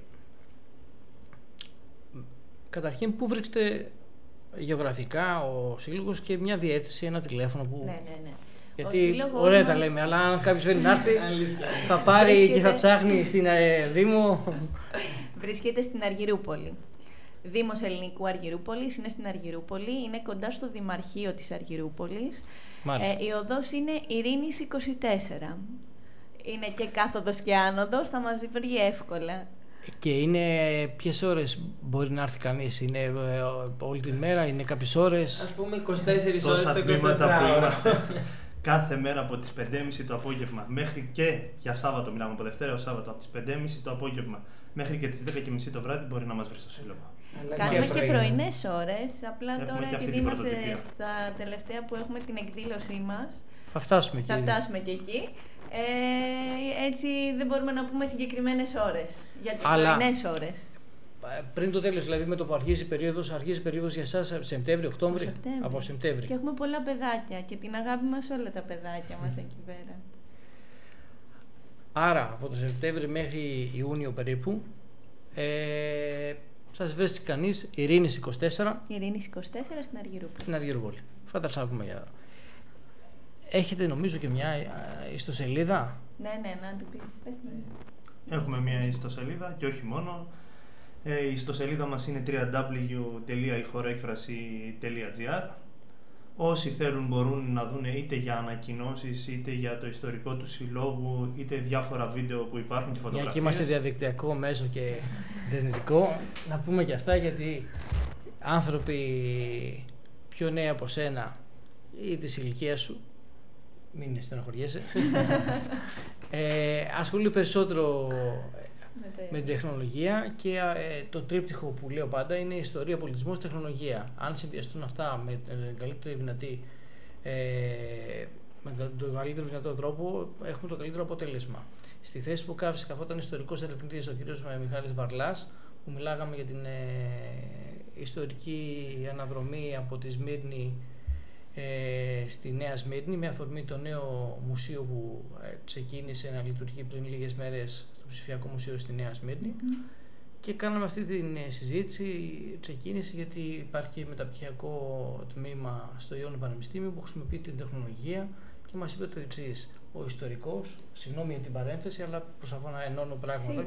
καταρχήν, πού βρίσκεται γεωγραφικά ο σύλλογος και μια διεύθυνση, ένα τηλέφωνο που... Ναι, ναι, ναι. Γιατί ωραία μας... τα λέμε, αλλά αν κάποιος θέλει να έρθει, θα πάρει βρίσκεται... και θα ψάχνει στην ε, Δήμο. Βρίσκεται στην Αργυρούπολη. Δήμος Ελληνικού Αργυρούπολης, είναι στην Αργυρούπολη, είναι κοντά στο Δημαρχείο της Αργυρούπολης. Ε, η οδός είναι Ειρήνης είκοσι τέσσερα. Είναι και κάθοδος και άνοδος, θα μας βρει εύκολα. Και είναι ποιες ώρες μπορεί να έρθει κανείς, είναι ε, όλη τη μέρα, είναι κάποιες ώρες? Ας πούμε είκοσι τέσσερις ώρες το εικοσιτετράωρο. Είμαστε κάθε μέρα από τις πέντε και μισή το απόγευμα μέχρι και για Σάββατο, μιλάμε από Δευτέρα ως Σάββατο, από τις πέντε και μισή το απόγευμα μέχρι και τις δέκα και μισή το βράδυ μπορεί να μας βρει στο σύλλογο. Κάνουμε και, και πρωινές ώρες, απλά έχουμε τώρα επειδή είμαστε στα τελευταία που έχουμε την εκδήλωσή μας, θα φτάσουμε, θα φτάσουμε και εκεί. Ε, έτσι δεν μπορούμε να πούμε συγκεκριμένες ώρες για τις Αλλά... πρωινές ώρες. Πριν το τέλος, δηλαδή με το που αρχίζει η περίοδος, αρχίζει η περίοδος για εσάς Σεπτέμβριο, Οκτώβριο, Σεπτέμβριο. από Σεπτέμβριο. Και έχουμε πολλά παιδάκια και την αγάπη μας όλα τα παιδάκια μας εκεί πέρα. Άρα από το Σεπτέμβριο μέχρι Ιούνιο περίπου, ε, σας βρίσκει κανείς Ειρήνης είκοσι τέσσερα. Ειρήνης είκοσι τέσσερα στην Αργυρούπολη. Στην Αργυρούπολη. Φαντάζομαι πούμε για... Έχετε νομίζω και μια ιστοσελίδα. Ναι, ναι, να την πεις. Πες την. Έχουμε μια ιστοσελίδα και όχι μόνο. Ε, η ιστοσελίδα μας είναι double-u double-u double-u τελεία η χώρα έκφραση τελεία τζι άρ. Όσοι θέλουν μπορούν να δουν είτε για ανακοινώσεις, είτε για το ιστορικό του συλλόγου, είτε διάφορα βίντεο που υπάρχουν και φωτογραφίες. Για και είμαστε διαδικτυακό μέσο και ιντερνετικό. Να πούμε και αυτά, γιατί άνθρωποι πιο νέοι από σένα ή της ηλικίας σου, μην στεναχωριέσαι, ε, ασχολούνται περισσότερο με την τεχνολογία και ε, το τρίπτυχο που λέω πάντα είναι ιστορία, πολιτισμός, τεχνολογία. Αν συνδυαστούν αυτά με τον καλύτερο δυνατή, ε, με τον καλύτερο δυνατό τρόπο, έχουμε το καλύτερο αποτέλεσμα. Στη θέση που κάθισε καθόταν ιστορικός ερευνητής ο κ. Μιχάλης Βαρλάς, που μιλάγαμε για την ε, ιστορική αναδρομή από τη Σμύρνη ε, στη Νέα Σμύρνη, με αφορμή το νέο μουσείο που ε, ξεκίνησε να λειτουργεί πριν λίγες μέρες, ψηφιακό μουσείο στη Νέα Σμύρνη, mm. Και κάναμε αυτή τη συζήτηση, ξεκίνησε γιατί υπάρχει και μεταπτυχιακό τμήμα στο Ιόνιο Πανεπιστήμιο που χρησιμοποιεί την τεχνολογία και μας είπε το εξής, ο ιστορικός, συγγνώμη για την παρένθεση, αλλά προσπαθώ να ενώνω πράγματα.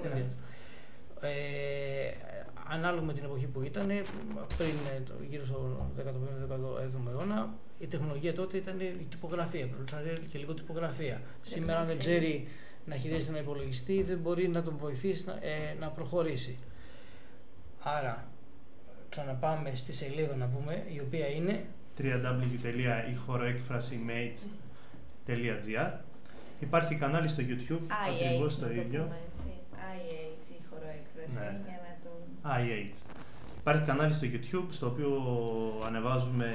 Ε, ανάλογα με την εποχή που ήταν, πριν γύρω στο δέκατο πέμπτο δέκατο έβδομο αιώνα, η τεχνολογία τότε ήταν η τυπογραφία, και λίγο τυπογραφία. Σήμερα, αν δεν ξέρει να χειρίζεται ένα υπολογιστή, δεν μπορεί να τον βοηθήσει να, ε, να προχωρήσει. Άρα, ξαναπάμε στη σελίδα να πούμε, η οποία είναι double-u double-u double-u τελεία η χωροέκφραση mates τελεία gr. Υπάρχει κανάλι στο YouTube, ακριβώς το ίδιο. άι έιτς, η χωροέκφραση, ναι. Για να το... άι έιτς. Υπάρχει κανάλι στο YouTube, στο οποίο ανεβάζουμε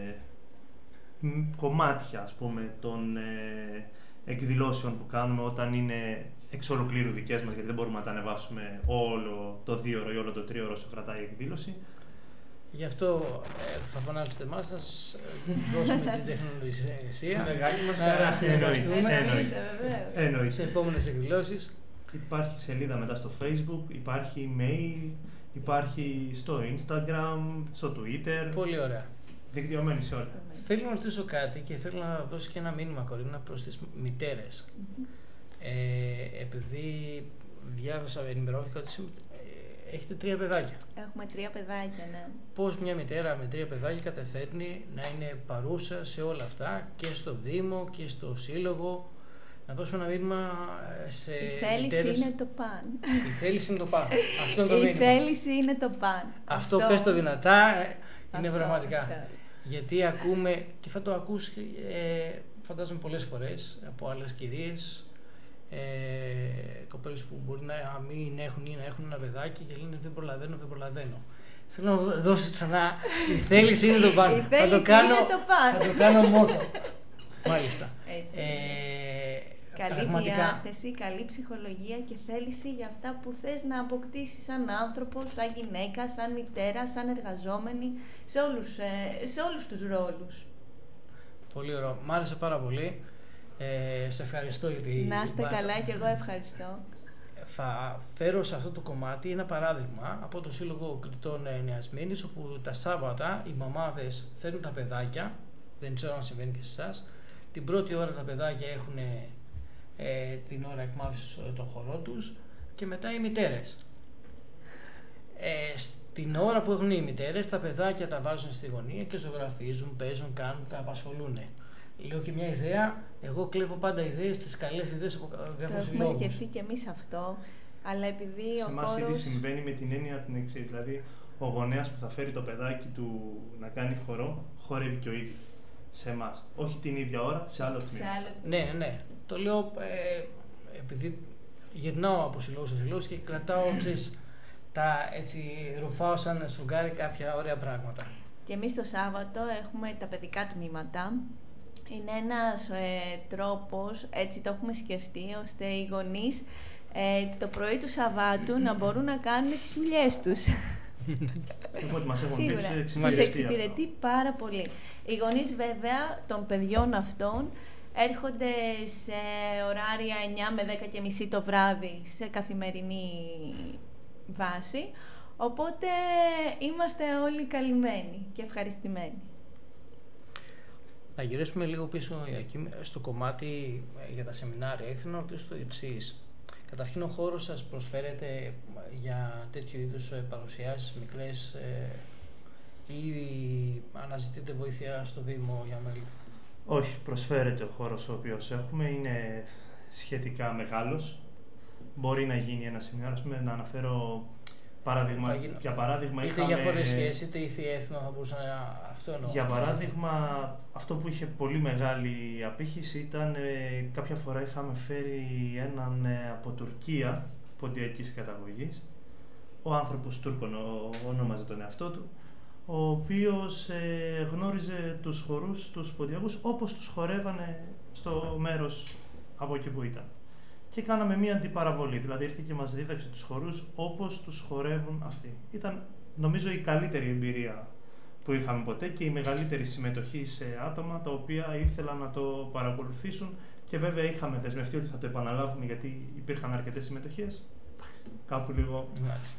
κομμάτια, ας πούμε, των ε, εκδηλώσεων που κάνουμε όταν είναι εξ ολοκλήρου δικές μας, γιατί δεν μπορούμε να τα ανεβάσουμε όλο το δύο ώρο ή όλο το τρία ώρο όσο κρατάει η εκδήλωση. Γι' αυτό ε, θα φωνάξετε εμάς, θα σας δώσουμε την τεχνολογία. Μεγάλη μας χαρά. Να συνεργαστούμε Εννοείται. σε επόμενες εκδηλώσεις. Υπάρχει σελίδα μετά στο Facebook, υπάρχει email, υπάρχει στο Instagram, στο Twitter. Πολύ ωραία. Δικτυωμένη σε όλα. Θέλω να ρωτήσω κάτι και θέλω να δώσω και ένα μήνυμα, Κορίνα, προς τις μητέρες. Mm-hmm. Ε, επειδή διάβασα, ενημερώθηκα ότι ε, έχετε τρία παιδάκια. Έχουμε τρία παιδάκια, ναι. Πώς μια μητέρα με τρία παιδάκια καταφέρνει να είναι παρούσα σε όλα αυτά και στο Δήμο και στο Σύλλογο. Να δώσουμε ένα μήνυμα σε Η θέληση μητέρες. είναι το παν. Η θέληση είναι το παν. Αυτό είναι το Η μήνυμα. θέληση είναι το παν. Αυτό, Αυτό πες το δυνατά, είναι Αυτό, πραγματικά. αυτό. Γιατί ακούμε, και θα το ακούς ε, φαντάζομαι πολλές φορές από άλλες κυρίες, ε, κοπέλες που μπορεί να μην έχουν ή να έχουν ένα παιδάκι και λένε δεν προλαβαίνω, δεν προλαβαίνω. Θέλω να δώσω ξανά, η θέληση είναι το πάνω. Η θέληση θα το κάνω, είναι το πάνω. Θα το κάνω μότο. Μάλιστα. Έτσι. Ε, καλή πραγματικά... διάθεση, καλή ψυχολογία και θέληση για αυτά που θες να αποκτήσεις σαν άνθρωπο, σαν γυναίκα, σαν μητέρα, σαν εργαζόμενη, σε όλους, σε όλους τους ρόλους. Πολύ ωραίο. Μ' άρεσε πάρα πολύ. Ε, σε ευχαριστώ για τη... Να είστε καλά και εγώ ευχαριστώ. Θα φέρω σε αυτό το κομμάτι ένα παράδειγμα από το Σύλλογο Κριτών Νέας Μήνης, όπου τα Σάββατα οι μαμάδες φέρνουν τα παιδάκια, δεν ξέρω αν συμβαίνει και σε εσάς, την πρώτη ώρα τα παιδάκια έχουν ε, την ώρα εκμάθησης των χωρών τους και μετά οι μητέρες. Ε, στην ώρα που έχουν οι μητέρες, τα παιδάκια τα βάζουν στη γωνία και ζωγραφίζουν, παίζουν, κάνουν, τα απασχολούν. Λέω και μια ιδέα, εγώ κλέβω πάντα ιδέες, τις καλές ιδέες από διάφορους συλλόγους. Το έχουμε σκεφτεί και εμείς αυτό, αλλά επειδή σε ο εμάς χώρος... ήδη συμβαίνει με την έννοια την εξής, δηλαδή ο γονέας που θα φέρει το παιδάκι του να κάνει χορό, χορεύει και ο ίδιος. Σε εμάς. Όχι την ίδια ώρα, σε άλλο τμήμα. Ναι, ναι, ναι. Το λέω ε, επειδή γυρνάω από συλλόγους σε συλλόγους και κρατάω ξέρεις, τα έτσι ρουφάω σαν σφουγγάρι κάποια ωραία πράγματα. Και εμείς το Σάββατο έχουμε τα παιδικά τμήματα. Είναι ένας ε, τρόπος, έτσι το έχουμε σκεφτεί, ώστε οι γονείς ε, το πρωί του Σαββάτου να μπορούν να κάνουν τις δουλειές τους. Οπότε μας έχουν Σίγουρα, τους εξυπηρετεί πάρα πολύ. Οι γονείς βέβαια των παιδιών αυτών έρχονται σε ωράρια εννιά με δέκα και μισή το βράδυ σε καθημερινή βάση, οπότε είμαστε όλοι καλυμμένοι και ευχαριστημένοι. Να γυρίσουμε λίγο πίσω στο κομμάτι για τα σεμινάρια. Ήθελα να ρωτήσω το εξής. Καταρχήν ο χώρος σας προσφέρεται για τέτοιου είδους παρουσιάσεις μικρές ε, ή αναζητείτε βοήθεια στο Δήμο για μέλη? Όχι, προσφέρεται ο χώρος ο οποίος έχουμε, είναι σχετικά μεγάλος. Μπορεί να γίνει ένα σεμινάριο, ας πούμε, να αναφέρω παράδειγμα. Γίνω... Για παράδειγμα, είτε είχαμε... για φορεσιές, είτε ηθιέθνο θα μπορούσα να... Αυτό εννοώ. Για παράδειγμα, αυτό που είχε πολύ μεγάλη απήχηση ήταν ε, κάποια φορά είχαμε φέρει έναν ε, από Τουρκία, ποντιακής καταγωγής. Ο άνθρωπος Τούρκων ονόμαζε τον εαυτό του, ο οποίος ε, γνώριζε τους χορούς, τους ποντιακούς, όπως τους χορεύανε στο μέρος από εκεί που ήταν. Και κάναμε μία αντιπαραβολή, δηλαδή ήρθε και μας δίδαξε τους χορούς όπως τους χορεύουν αυτοί. Ήταν νομίζω η καλύτερη εμπειρία που είχαμε ποτέ και η μεγαλύτερη συμμετοχή σε άτομα τα οποία ήθελαν να το παρακολουθήσουν και βέβαια είχαμε δεσμευτεί ότι θα το επαναλάβουμε γιατί υπήρχαν αρκετές συμμετοχές. Κάπου λίγο... Μάλιστα.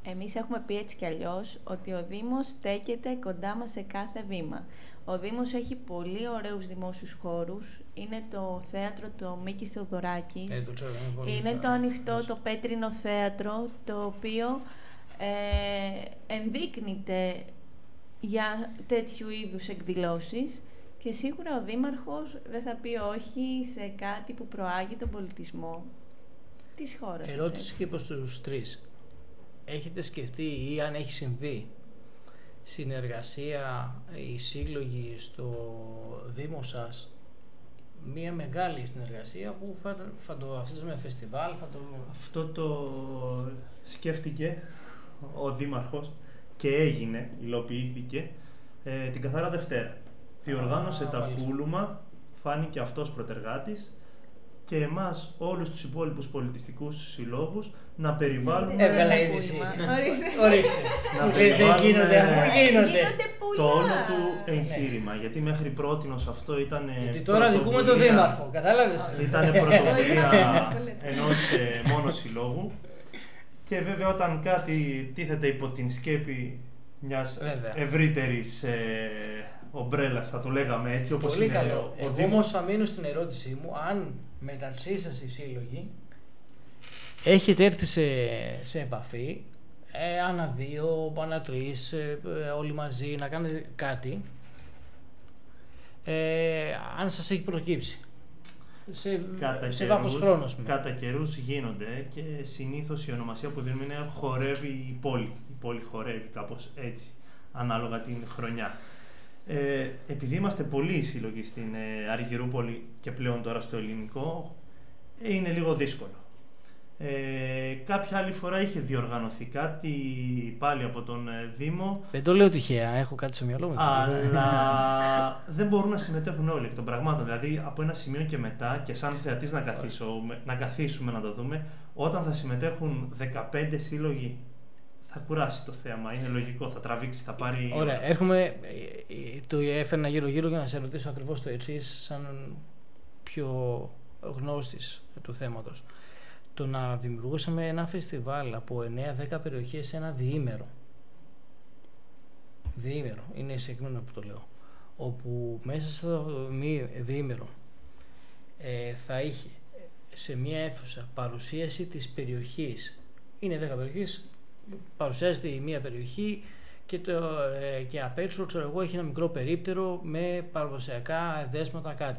Εμείς έχουμε πει έτσι κι αλλιώς ότι ο Δήμος στέκεται κοντά μας σε κάθε βήμα. Ο Δήμος έχει πολύ ωραίους δημόσιους χώρους. Είναι το θέατρο το Μίκης Θεοδωράκης. Ε, το ξέρω, είναι πολύ είναι καλά. το ανοιχτό, το πέτρινο θέατρο, το οποίο ε, ενδείκνυται για τέτοιου είδους εκδηλώσεις και σίγουρα ο Δήμαρχος δεν θα πει όχι σε κάτι που προάγει τον πολιτισμό της χώρας. Ερώτηση και προς τους τρεις. Έχετε σκεφτεί ή αν έχει συμβεί συνεργασία ή σύλλογοι στο Δήμο σας, μία μεγάλη συνεργασία που θα, θα το αφήσουμε φεστιβάλ, θα το... Αυτό το σκέφτηκε ο Δήμαρχος και έγινε, υλοποιήθηκε ε, την Καθαρά Δευτέρα. Διοργάνωσε Α, τα μάλιστα. πούλουμα, φάνηκε αυτός πρωτεργάτης και εμάς όλους τους υπόλοιπους πολιτιστικούς συλλόγους να περιβάλλουμε Έβγαλα Ένα είδηση. πούλμα. Ορίστε. Ορίστε. να Μου λες, δεν περιβάλλουμε γίνονται, αφού γίνονται. Γίνονται πουλιά. το όλο του εγχείρημα. Γιατί μέχρι πρότινος αυτό ήταν Γιατί τώρα δικούμε τον Δήμαρχο, κατάλαβες. Ήταν πρωτοβουλία Ωραία. ενός ε, μόνο συλλόγου και βέβαια όταν κάτι τίθεται υπό την σκέπη μιας Βέβαια. ευρύτερης ε, ομπρέλας, θα το λέγαμε έτσι, όπως Πολύ είναι καλό. ο, ο Εγώ Δήμος. όμως θα μείνω στην ερώτησή μου, αν μεταξύ σας οι σύλλογοι έχετε έρθει σε, σε επαφή, ε, ανά δύο, ανά τρεις, ε, ε, όλοι μαζί, να κάνετε κάτι, ε, αν σας έχει προκύψει. Σε, Κατά σε καιρούς- βάθος χρόνου, ας πούμε. Κατά καιρούς γίνονται και συνήθως η ονομασία που δίνουμε είναι χορεύει η πόλη. Η πόλη χορεύει κάπως έτσι, ανάλογα την χρονιά. Ε, επειδή είμαστε πολλοί σύλλογοι στην ε, Αργυρούπολη και πλέον τώρα στο ελληνικό, ε, είναι λίγο δύσκολο. Ε, κάποια άλλη φορά είχε διοργανωθεί κάτι πάλι από τον ε, Δήμο, Δεν το λέω τυχαία, έχω κάτι στο μυαλό μου. αλλά δεν μπορούν να συμμετέχουν όλοι εκ των πραγμάτων. Δηλαδή, από ένα σημείο και μετά, και σαν θεατής να, καθίσουμε, να καθίσουμε να το δούμε, όταν θα συμμετέχουν δεκαπέντε σύλλογοι, θα κουράσει το θέαμα. Είναι λογικό, θα τραβήξει, θα πάρει. Ωραία, έρχομαι, ε, ε, το έφερνα γύρω-γύρω για να σε ρωτήσω ακριβώς το εξής, σαν πιο γνώστης του θέματος. Το να δημιουργούσαμε ένα φεστιβάλ από εννέα δέκα περιοχές σε ένα διήμερο. Διήμερο, είναι συγγνώμη που το λέω. Όπου μέσα σε αυτό το μη διήμερο ε, θα είχε σε μια αίθουσα παρουσίαση της περιοχής. Είναι δέκα περιοχές, παρουσιάζεται η μία περιοχή και, το, ε, και απ' έξω, ξέρω εγώ, έχει ένα μικρό περίπτερο με παραδοσιακά δέσματα κάτι.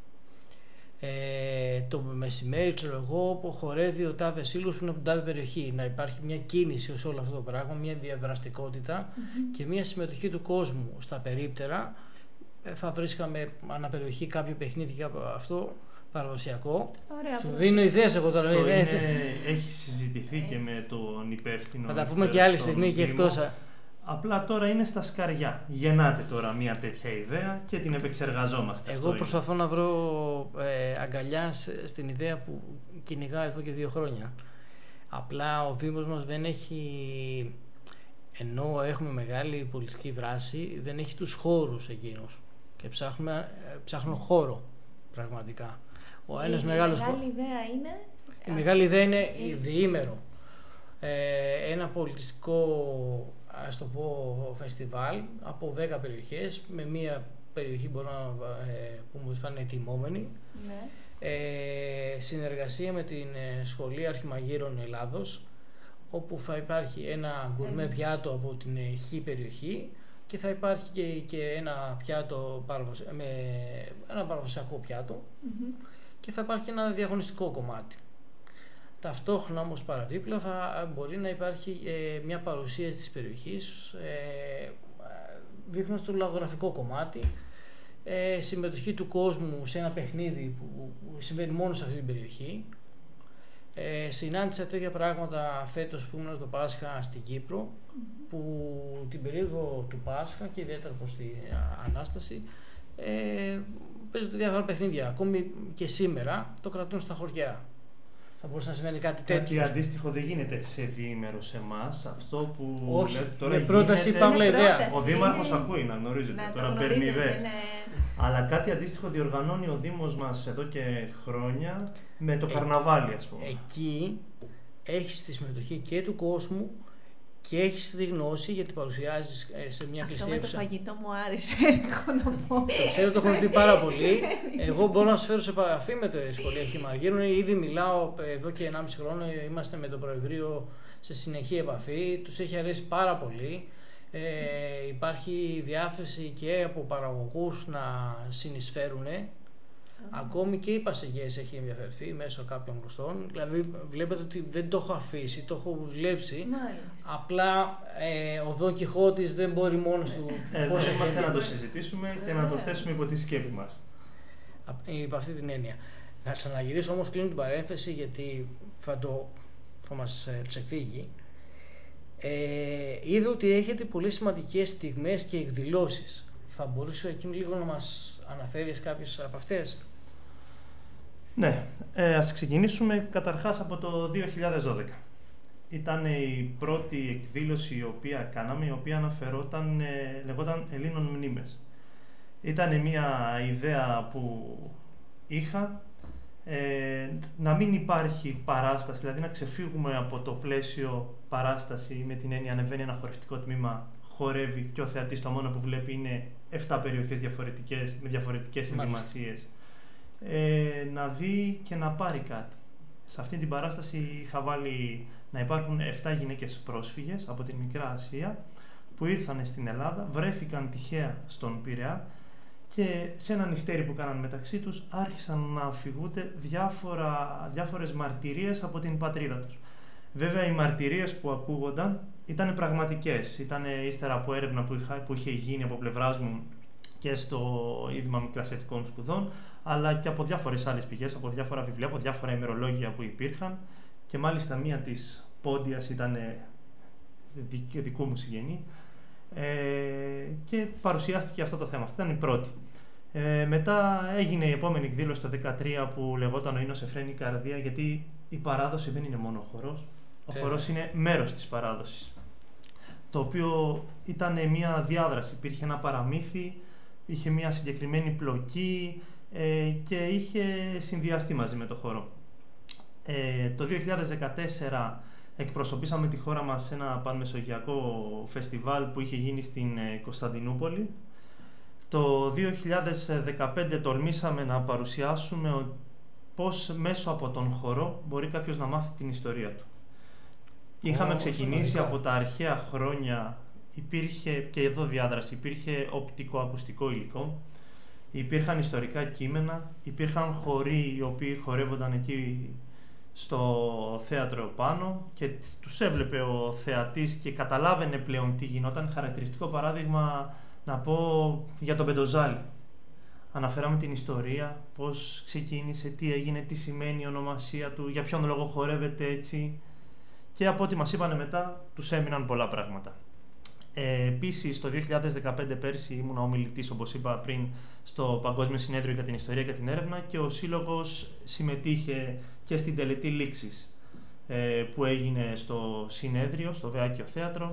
Ε, το μεσημέρι, ξέρω εγώ, που χορεύει ο τάδε σύλλογος που είναι από την τάδε περιοχή. Να υπάρχει μια κίνηση σε όλο αυτό το πράγμα, μια διαδραστικότητα Mm-hmm. και μια συμμετοχή του κόσμου στα περίπτερα. Ε, θα βρίσκαμε αναπεριοχή κάποιο παιχνίδι και από αυτό παραδοσιακό. Ωραία. Σου που- δίνω ιδέες εγώ τώρα. Το ε, έτσι. είναι, έχει συζητηθεί και με τον υπεύθυνο. Θα τα πούμε και άλλη στον στιγμή και Δήμο. εκτός. α. Απλά τώρα είναι στα σκαριά. Γεννάται τώρα μια τέτοια ιδέα και την επεξεργαζόμαστε. Εγώ Αυτό είναι. προσπαθώ να βρω ε, αγκαλιά σε- στην ιδέα που κυνηγάω εδώ και δύο χρόνια. Απλά ο Δήμος μας δεν έχει, ενώ έχουμε μεγάλη πολιτική δράση, δεν έχει τους χώρους εκείνους. Και ψάχνουμε, ε, ψάχνουμε χώρο, πραγματικά. Ο ένας η μεγάλος μεγάλη χω- ιδέα είναι. Η μεγάλη ιδέα είναι η διήμερο. Ε, ένα πολιτιστικό, ας το πω, φεστιβάλ από δέκα περιοχές, με μία περιοχή μπορώ να, ε, που μου φάνε τιμόμενη. Ναι. Ε, συνεργασία με την ε, Σχολή Αρχιμαγείρων Ελλάδος, όπου θα υπάρχει ένα γκουρμέ Ε. πιάτο από την ε, χ περιοχή και θα υπάρχει και, και ένα πιάτο παραδοσ- με ένα παραδοσιακό πιάτο Μμμ. και θα υπάρχει και ένα διαγωνιστικό κομμάτι. Ταυτόχρονα όμως παραδίπλα θα μπορεί να υπάρχει ε, μια παρουσίαση της περιοχής, ε, δείχνοντας το λαογραφικό κομμάτι, ε, συμμετοχή του κόσμου σε ένα παιχνίδι που, που συμβαίνει μόνο σε αυτή την περιοχή. Ε, συνάντησα τέτοια πράγματα φέτος που ήμουν το Πάσχα στην Κύπρο, που την περίοδο του Πάσχα και ιδιαίτερα προς την Ανάσταση ε, παίζονται διάφορα παιχνίδια. Ακόμη και σήμερα το κρατούν στα χωριά. Θα μπορούσε να συμβαίνει κάτι Κάτι τέτοιο. αντίστοιχο δεν γίνεται σε διήμερο σε εμάς. Αυτό που Όχι, λέτε τώρα με πρόταση γίνεται- παύλα Είναι ιδέα. πρόταση. Ο Δήμαρχος Είναι- ακούει, να γνωρίζετε. Να τώρα το παίρνει γνωρίζετε, ιδέες. ναι. Αλλά κάτι αντίστοιχο διοργανώνει ο Δήμος μας εδώ και χρόνια με το Ε, καρναβάλι, ας πούμε. Εκεί έχει τη συμμετοχή και του κόσμου και έχεις τη γνώση γιατί παρουσιάζεις σε μια κλειστή αίθουσα. Αυτό με το φαγητό μου άρεσε, έχω να πω. Το ξέρω, το έχω δει πάρα πολύ. Εγώ μπορώ να σας φέρω σε επαφή με το σχολείο Αρχιμαργύρων. Ήδη μιλάω εδώ και ενάμιση χρόνο, είμαστε με το Προεδρείο σε συνεχή επαφή. Τους έχει αρέσει πάρα πολύ. Ε, υπάρχει διάθεση και από παραγωγούς να συνεισφέρουν. Mm. Ακόμη και η Πασεγές έχει ενδιαφερθεί μέσω κάποιων γνωστών. Δηλαδή βλέπετε ότι δεν το έχω αφήσει, το έχω δουλέψει. Μάλιστα. Απλά ε, ο Δον Κιχώτης δεν μπορεί μόνος του. Εδώ είμαστε να το συζητήσουμε και να το θέσουμε υπό τη σκέπη μας. Υπό αυτή την έννοια. Να ξαναγυρίσω όμως, κλείνω την παρένθεση γιατί θα, το, θα μας ξεφύγει. Ε, είδα ότι έχετε πολύ σημαντικές στιγμές και εκδηλώσεις. Θα μπορούσε εκείνη λίγο να μας αναφέρεις κάποιες από αυτές? Ναι, ε, ας ξεκινήσουμε καταρχάς από το δύο χιλιάδες δώδεκα. Ήταν η πρώτη εκδήλωση η οποία κάναμε, η οποία αναφερόταν, ε, λεγόταν Ελλήνων Μνήμες. Ήταν μια ιδέα που είχα, ε, να μην υπάρχει παράσταση, δηλαδή να ξεφύγουμε από το πλαίσιο παράσταση με την έννοια ανεβαίνει ένα χορευτικό τμήμα, χορεύει και ο θεατής το μόνο που βλέπει είναι επτά περιοχές διαφορετικές με διαφορετικές ενδυμασίες. Ε, να δει και να πάρει κάτι. Σε αυτή την παράσταση είχα βάλει να υπάρχουν επτά γυναίκες πρόσφυγες από την Μικρά Ασία που ήρθαν στην Ελλάδα, βρέθηκαν τυχαία στον Πειραιά και σε ένα νυχτέρι που κάναν μεταξύ τους άρχισαν να αφηγούνται διάφορα, διάφορες μαρτυρίες από την πατρίδα τους. Βέβαια οι μαρτυρίες που ακούγονταν ήταν πραγματικές, ήταν ύστερα από έρευνα που, είχα, που είχε γίνει από πλευράς μου και στο Ίδρυμα Μικρασιατικών Σπουδών, αλλά και από διάφορες άλλες πηγές, από διάφορα βιβλία, από διάφορα ημερολόγια που υπήρχαν και μάλιστα μία της Πόντιας ήταν δικού μου συγγενή ε, και παρουσιάστηκε αυτό το θέμα. Αυτή ήταν η πρώτη. Ε, μετά έγινε η επόμενη εκδήλωση το δύο χιλιάδες δεκατρία που λεγόταν «Ο Ίνος Εφραίνει η Καρδία», γιατί η παράδοση δεν είναι μόνο ο χορός, ο Τε, χορός είναι μέρος της παράδοσης, το οποίο ήταν μια διάδραση, υπήρχε ένα παραμύθι, είχε μια συγκεκριμένη πλοκή ε, και είχε συνδυαστεί μαζί με το χορό. Ε, το δύο χιλιάδες δεκατέσσερα εκπροσωπήσαμε τη χώρα μας σε ένα πανμεσογειακό φεστιβάλ που είχε γίνει στην Κωνσταντινούπολη. Το δύο χιλιάδες δεκαπέντε τολμήσαμε να παρουσιάσουμε πώς μέσω από τον χορό μπορεί κάποιος να μάθει την ιστορία του. Είχαμε oh, ξεκινήσει σημαντικά. Από τα αρχαία χρόνια, υπήρχε και εδώ διάδραση, υπήρχε οπτικο-ακουστικό υλικό, υπήρχαν ιστορικά κείμενα, υπήρχαν χοροί οι οποίοι χορεύονταν εκεί στο θέατρο πάνω και τους έβλεπε ο θεατής και καταλάβαινε πλέον τι γινόταν. Χαρακτηριστικό παράδειγμα να πω για τον Πεντοζάλη. Αναφέραμε την ιστορία, πώς ξεκίνησε, τι έγινε, τι σημαίνει η ονομασία του, για ποιον λόγο χορεύεται έτσι και από ό,τι μας είπανε μετά τους έμειναν πολλά πράγματα. Ε, επίσης το δύο χιλιάδες δεκαπέντε πέρσι ήμουν ομιλητής, όπως είπα πριν, στο Παγκόσμιο Συνέδριο για την Ιστορία και την Έρευνα και ο Σύλλογος συμμετείχε και στην τελετή λήξης ε, που έγινε στο συνέδριο, στο Βεάκιο Θέατρο.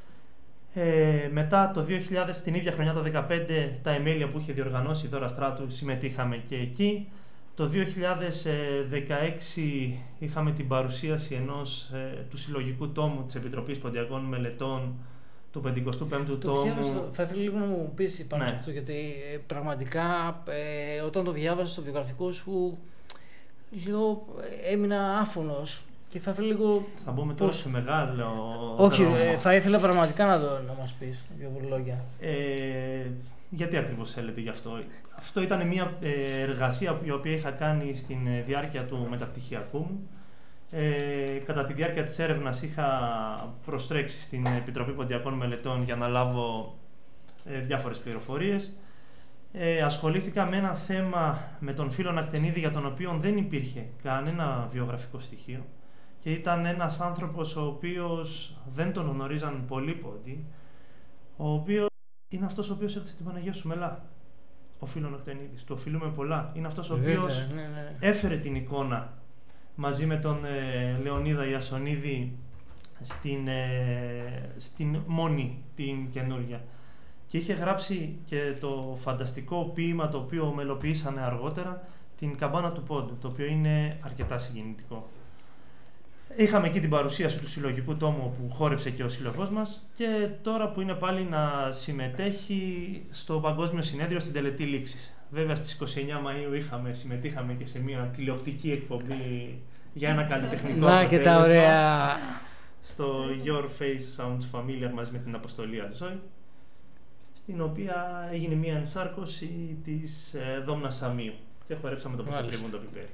Ε, μετά το δύο χιλιάδες, την ίδια χρονιά το δύο χιλιάδες δεκαπέντε, τα εμέλια που είχε διοργανώσει η Δώρα Στράτου συμμετείχαμε και εκεί. Το δύο χιλιάδες δεκαέξι είχαμε την παρουσίαση ενός ε, του συλλογικού τόμου της Επιτροπής Ποντιακών Μελετών του πενηκοστού πέμπτου το τόμου. Διάβασα, θα ήθελα λίγο να μου πεις πάνω ναι. σε αυτό, γιατί ε, πραγματικά ε, όταν το διάβασα στο βιογραφικό σου λίγο ε, έμεινα άφωνος και θα ήθελα λίγο... Θα μπούμε τώρα σε μεγάλο... Όχι, ε, θα ήθελα πραγματικά να, το, να μας πεις δύο λόγια. Ε, γιατί ακριβώς θέλετε γι' αυτό? Αυτό ήταν μια ε, εργασία η οποία είχα κάνει στην διάρκεια του μεταπτυχιακού μου. Ε, κατά τη διάρκεια της έρευνας είχα προστρέξει στην Επιτροπή Ποντιακών Μελετών για να λάβω ε, διάφορες πληροφορίες. Ε, ασχολήθηκα με ένα θέμα με τον Φίλον Ακτενίδη για τον οποίο δεν υπήρχε κανένα βιογραφικό στοιχείο και ήταν ένας άνθρωπος ο οποίος δεν τον γνωρίζαν πολλοί πόντιοι, ο οποίος είναι αυτός ο οποίος έδωσε την Παναγία Σουμελά, ο Φίλον Ακτενίδης. Του οφείλουμε πολλά. Είναι αυτός ο οποίος ναι, ναι. έφερε την εικόνα μαζί με τον ε, Λεωνίδα Ιασονίδη στην, ε, στην Μόνη την καινούργια. Και είχε γράψει και το φανταστικό ποίημα το οποίο μελοποιήσανε αργότερα, την Καμπάνα του Πόντου, το οποίο είναι αρκετά συγκινητικό. Είχαμε εκεί την παρουσίαση του συλλογικού τόμου που χόρεψε και ο σύλλογός μας και τώρα που είναι πάλι να συμμετέχει στο Παγκόσμιο Συνέδριο στην τελετή λήξης. Βέβαια στις είκοσι εννέα Μαΐου είχαμε, συμμετείχαμε και σε μια τηλεοπτική εκπομπή για ένα καλλιτεχνικό να και τα ωραία στο Your Face Sounds Familiar μαζί με την Αποστολή Αζόη, στην οποία έγινε μια ενσάρκωση της ε, Δόμνας Σαμίου και χορέψαμε το «Πώς το κρύβουν το πιπέρι».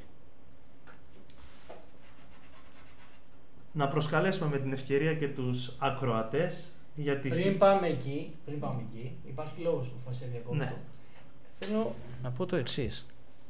Να προσκαλέσουμε με την ευκαιρία και τους ακροατές για τις... Πριν πάμε εκεί, πριν πάμε εκεί, υπάρχει λόγος που θα σε διακόψω. Ναι. Θέλω να πω το εξής.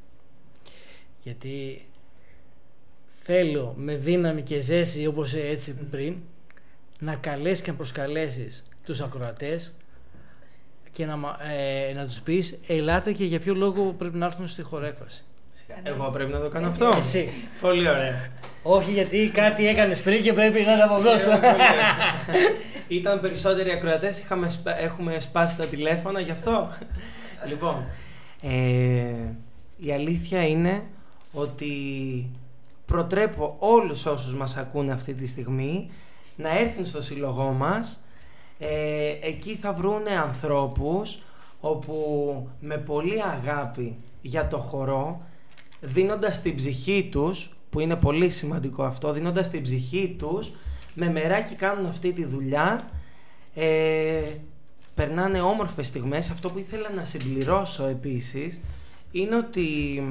Γιατί θέλω με δύναμη και ζέση, όπως έτσι πριν, να καλέσεις και να προσκαλέσεις τους ακροατές και να, ε, να τους πεις ελάτε και για ποιο λόγο πρέπει να έρθουν στη χορέκφραση. Εγώ πρέπει να το κάνω αυτό. Εσύ. Πολύ ωραία. Όχι, γιατί κάτι έκανες πριν και πρέπει να τα αποδώσω. Ήταν περισσότεροι ακροατές, έχουμε σπάσει τα τηλέφωνα γι' αυτό. Λοιπόν, ε, η αλήθεια είναι ότι προτρέπω όλους όσους μας ακούνε αυτή τη στιγμή να έρθουν στο σύλλογό μας. Ε, εκεί θα βρούνε ανθρώπους όπου με πολύ αγάπη για το χορό, δίνοντας την ψυχή τους, που είναι πολύ σημαντικό αυτό, δίνοντας την ψυχή τους, με μεράκι κάνουν αυτή τη δουλειά, ε, περνάνε όμορφες στιγμές. Αυτό που ήθελα να συμπληρώσω επίσης είναι ότι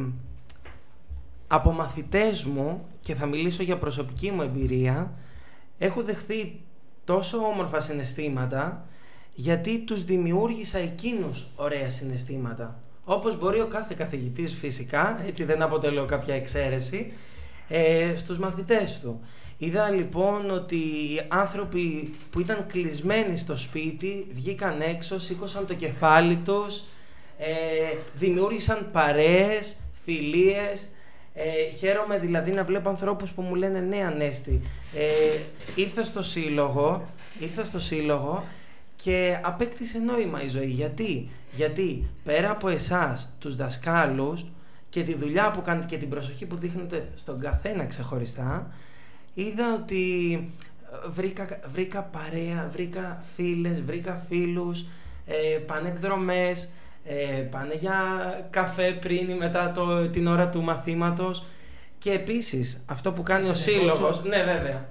από μαθητές μου, και θα μιλήσω για προσωπική μου εμπειρία, έχω δεχθεί τόσο όμορφα συναισθήματα γιατί τους δημιούργησα εκείνους ωραία συναισθήματα. Όπως μπορεί ο κάθε καθηγητής φυσικά, έτσι δεν αποτελώ κάποια εξαίρεση, ε, στους μαθητές του. Είδα λοιπόν ότι οι άνθρωποι που ήταν κλεισμένοι στο σπίτι βγήκαν έξω, σήκωσαν το κεφάλι τους, ε, δημιούργησαν παρέες, φιλίες. Ε, χαίρομαι δηλαδή να βλέπω ανθρώπους που μου λένε ναι Ανέστη, ε, ήρθα στο σύλλογο, ήρθα στο σύλλογο και απέκτησε νόημα η ζωή. Γιατί? Γιατί πέρα από εσάς, τους δασκάλους και τη δουλειά που κάνετε και την προσοχή που δείχνετε στον καθένα ξεχωριστά, είδα ότι βρήκα, βρήκα παρέα, βρήκα φίλες, βρήκα φίλους, ε, πάνε εκδρομές, ε, πάνε για καφέ πριν ή μετά το, την ώρα του μαθήματος. Και επίσης αυτό που κάνει ο σύλλογος... Ναι, βέβαια.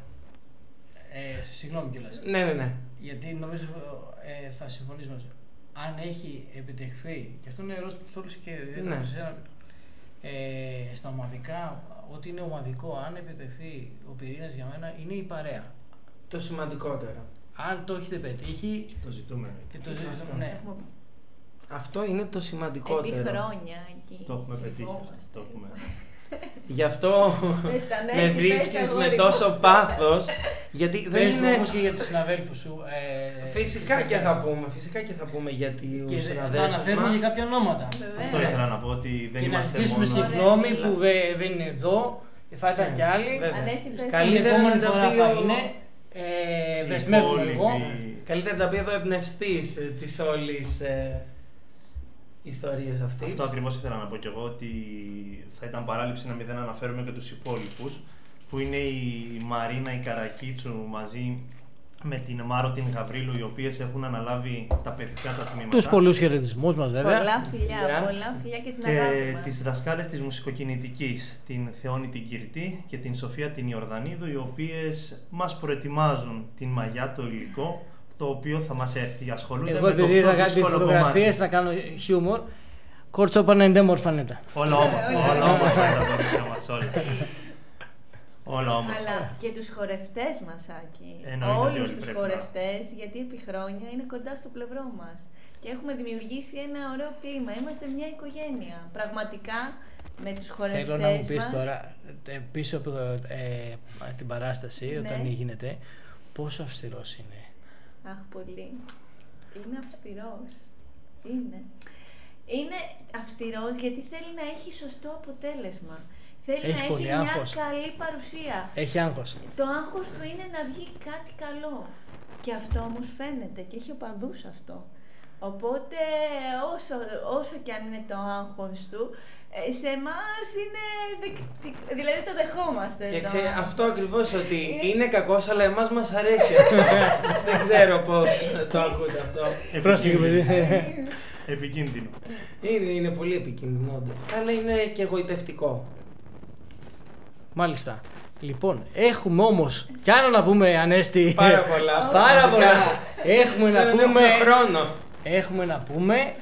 Ε, συγγνώμη κιόλας. Ναι, ναι, ναι. Γιατί νομίζω ε, θα συμφωνείς μαζί. Αν έχει επιτευχθεί, και αυτό είναι ερώτηση προς όλους και ναι. σε ένα, ε, στα ομαδικά, ό,τι είναι ομαδικό, αν επιτευχθεί ο πυρήνας για μένα, είναι η παρέα. Το σημαντικότερο. Αν το έχετε πετύχει... Το ζητούμε. Και το ζητούμε, ναι. Αυτό είναι το σημαντικότερο. Επί χρόνια εκεί. Το έχουμε πετύχει. Το έχουμε. Γι' αυτό με βρίσκεις με τόσο πάθος. Γιατί δεν Πες είναι... όμως και για τους συναδέλφους σου. Ε, φυσικά και θα πούμε, φυσικά και θα πούμε γιατί και τους συναδέλφους μας. Θα αναφέρουμε για κάποια ονόματα. Αυτό ήθελα να πω ότι δεν και είμαστε να ζητήσουμε μόνο... συγγνώμη που δεν είναι εδώ. Θα ήταν κι άλλοι. Καλύτερα την να επόμενη τα φορά πει θα ο... είναι. Ε, δεσμεύομαι εγώ. Καλύτερα να τα πει εδώ εμπνευστής της όλης ε, ιστορίας αυτής. Αυτό ακριβώς ήθελα να πω κι εγώ, ότι θα ήταν παράληψη να μην δεν αναφέρουμε και τους υπόλοιπους, που είναι η Μαρίνα, η Καρακίτσου μαζί με την Μάρο την Γαβρίλου, οι οποίες έχουν αναλάβει τα παιδικά τα τμήματα. Τους πολλούς χαιρετισμούς μας βέβαια. Πολλά φιλιά, yeah. πολλά φιλιά και την αγάπη μας. Και τις δασκάλες της μουσικοκινητικής, την Θεόνη την Κυρτή και την Σοφία την Ιορδανίδου, οι οποίες μας προετοιμάζουν την μαγιά, το υλικό, το οποίο θα μας έρθει. Ασχολούνται εγώ με το επειδή πιο θα κάνω φωτογραφίες, να κάνω χιούμορ, κόρτσο πάνε εντέμορφα νέτα. Όλα όμορφα, όλα όμορφα είναι τα κορίτσια μας, όλα. Όλα όμορφα. Αλλά και τους χορευτές μας, Άκη. Όλους τους χορευτές, να... γιατί επί χρόνια είναι κοντά στο πλευρό μας. Και έχουμε δημιουργήσει ένα ωραίο κλίμα. Είμαστε μια οικογένεια. Πραγματικά με τους χορευτές μας. Θέλω να μου πεις μας... τώρα, πίσω από ε, την παράσταση, ναι. όταν γίνεται, πόσο αυστηρός είναι. Αχ, πολύ. Είναι αυστηρός. Είναι. Είναι αυστηρός γιατί θέλει να έχει σωστό αποτέλεσμα. Θέλει έχει να έχει μια άγχος. Καλή παρουσία. Έχει άγχος. Το άγχος του είναι να βγει κάτι καλό. Και αυτό όμως φαίνεται και έχει οπαδούς αυτό. Οπότε όσο, όσο και αν είναι το άγχος του, σε εμάς είναι, δεκτικ... δηλαδή το δεχόμαστε. Και το... ξέ, αυτό ακριβώς, ότι είναι κακός, αλλά εμάς μας αρέσει αυτό. Δεν ξέρω πώς το ακούτε αυτό. Επικίνδυνο. Είναι, είναι πολύ επικίνδυνο, αλλά είναι και εγωιτευτικό. Μάλιστα. Λοιπόν, έχουμε όμως κι άλλο να πούμε, Ανέστη. Πάρα πολλά. Πάρα πολλά. Έχουμε να πούμε χρόνο. Έχουμε να πούμε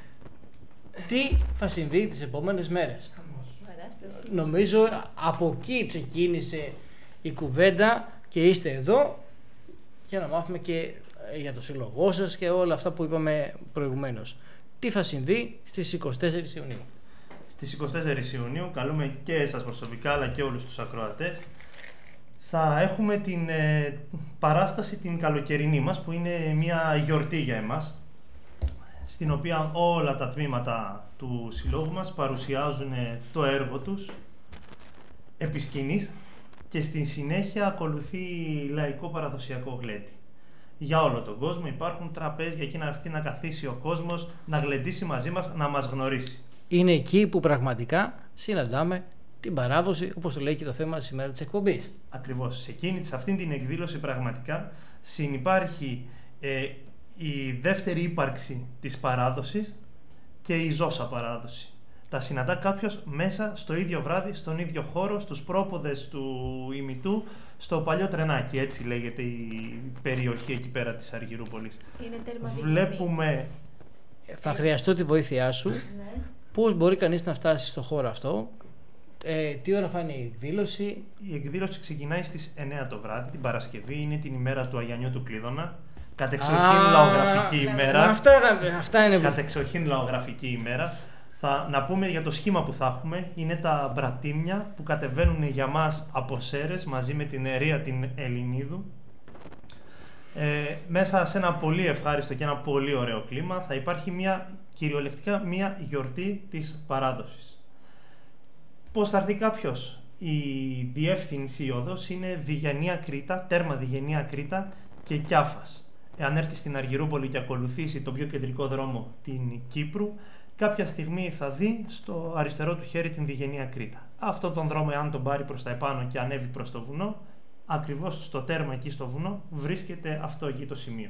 τι θα συμβεί τις επόμενες μέρες. Νομίζω από εκεί ξεκίνησε η κουβέντα και είστε εδώ για να μάθουμε και για το σύλλογό σας και όλα αυτά που είπαμε προηγουμένως. Τι θα συμβεί στις είκοσι τέσσερις Ιουνίου. Στις είκοσι τέσσερις Ιουνίου καλούμε και εσάς προσωπικά αλλά και όλους τους ακροατές. Θα έχουμε την ε, παράσταση την καλοκαιρινή μας που είναι μια γιορτή για εμάς, στην οποία όλα τα τμήματα του συλλόγου μας παρουσιάζουν το έργο τους επί σκηνής και στη συνέχεια ακολουθεί λαϊκό παραδοσιακό γλέντι. Για όλο τον κόσμο υπάρχουν τραπέζια εκεί να έρθει να καθίσει ο κόσμος, να γλεντήσει μαζί μας, να μας γνωρίσει. Είναι εκεί που πραγματικά συναντάμε την παράδοση, όπως το λέει και το θέμα σήμερα της εκπομπής. Ακριβώς. Σε, εκείνη, σε αυτήν την εκδήλωση πραγματικά συνυπάρχει ε, η δεύτερη ύπαρξη της παράδοσης και η ζώσα παράδοση. Τα συναντά κάποιος μέσα στο ίδιο βράδυ, στον ίδιο χώρο, στους πρόποδες του ημιτού, στο παλιό τρενάκι, έτσι λέγεται η περιοχή εκεί πέρα της Αργυρούπολης. Είναι τερματική. Βλέπουμε... Θα χρειαστώ τη βοήθειά σου. Ναι. Πώς μπορεί κανείς να φτάσει στο χώρο αυτό, ε, τι ώρα θα είναι η εκδήλωση. Η εκδήλωση ξεκινάει στις εννιά το βράδυ, την Παρασκευή, είναι την ημέρα του Αγιανιού του Κλείδωνα. Κατεξοχήν λαογραφική ημέρα. Αυτά, αυτά είναι. Κατεξοχήν λαογραφική ημέρα. Θα, να πούμε για το σχήμα που θα έχουμε. Είναι τα μπρατήμια που κατεβαίνουν για μας από Σέρρες μαζί με την Ερία την Ελληνίδου. Ε, μέσα σε ένα πολύ ευχάριστο και ένα πολύ ωραίο κλίμα θα υπάρχει μια, κυριολεκτικά μια γιορτή της παράδοσης. Πώς θα έρθει κάποιος? Η διεύθυνση, η οδός είναι Διγενεία Κρήτα, τέρμα Διγενεία Κρήτα και Κιάφας. Εάν έρθει στην Αργυρούπολη και ακολουθήσει τον πιο κεντρικό δρόμο την Κύπρου, κάποια στιγμή θα δει στο αριστερό του χέρι την Διγενεία Κρήτα. Αυτόν τον δρόμο, εάν τον πάρει προς τα επάνω και ανέβει προς το βουνό, ακριβώς στο τέρμα εκεί στο βουνό βρίσκεται αυτό εκεί το σημείο.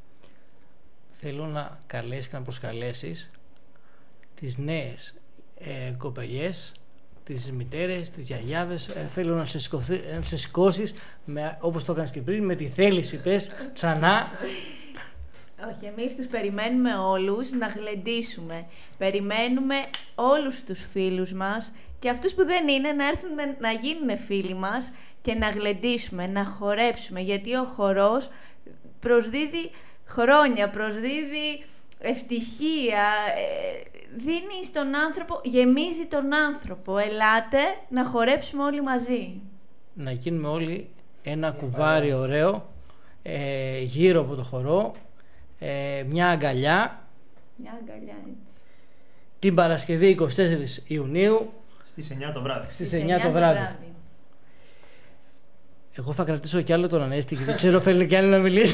Θέλω να καλέσεις και να προσκαλέσεις τις νέες ε, κοπελιές, τις μητέρες, τις γιαγιάδες. Ε, θέλω να σε, σηκωθεί, να σε σηκώσεις, με, όπως το έκανες και πριν, με τη θέληση πες ξανά. Όχι, εμείς τους περιμένουμε όλους να γλεντήσουμε. Περιμένουμε όλους τους φίλους μας και αυτούς που δεν είναι να έρθουν να γίνουν φίλοι μας και να γλεντήσουμε, να χορέψουμε, γιατί ο χορός προσδίδει χρόνια, προσδίδει ευτυχία, δίνει στον άνθρωπο, γεμίζει τον άνθρωπο. Ελάτε να χορέψουμε όλοι μαζί. Να γίνουμε όλοι ένα κουβάρι ωραίο ε, γύρω από το χορό, ε, μια αγκαλιά. Μια αγκαλιά έτσι. Την Παρασκευή είκοσι τέσσερις Ιουνίου στις εννιά το βράδυ. Στις εννιά το βράδυ. βράδυ. Εγώ θα κρατήσω κι άλλο τον Ανέστη και δεν ξέρω θέλει κι άλλο να μιλήσει.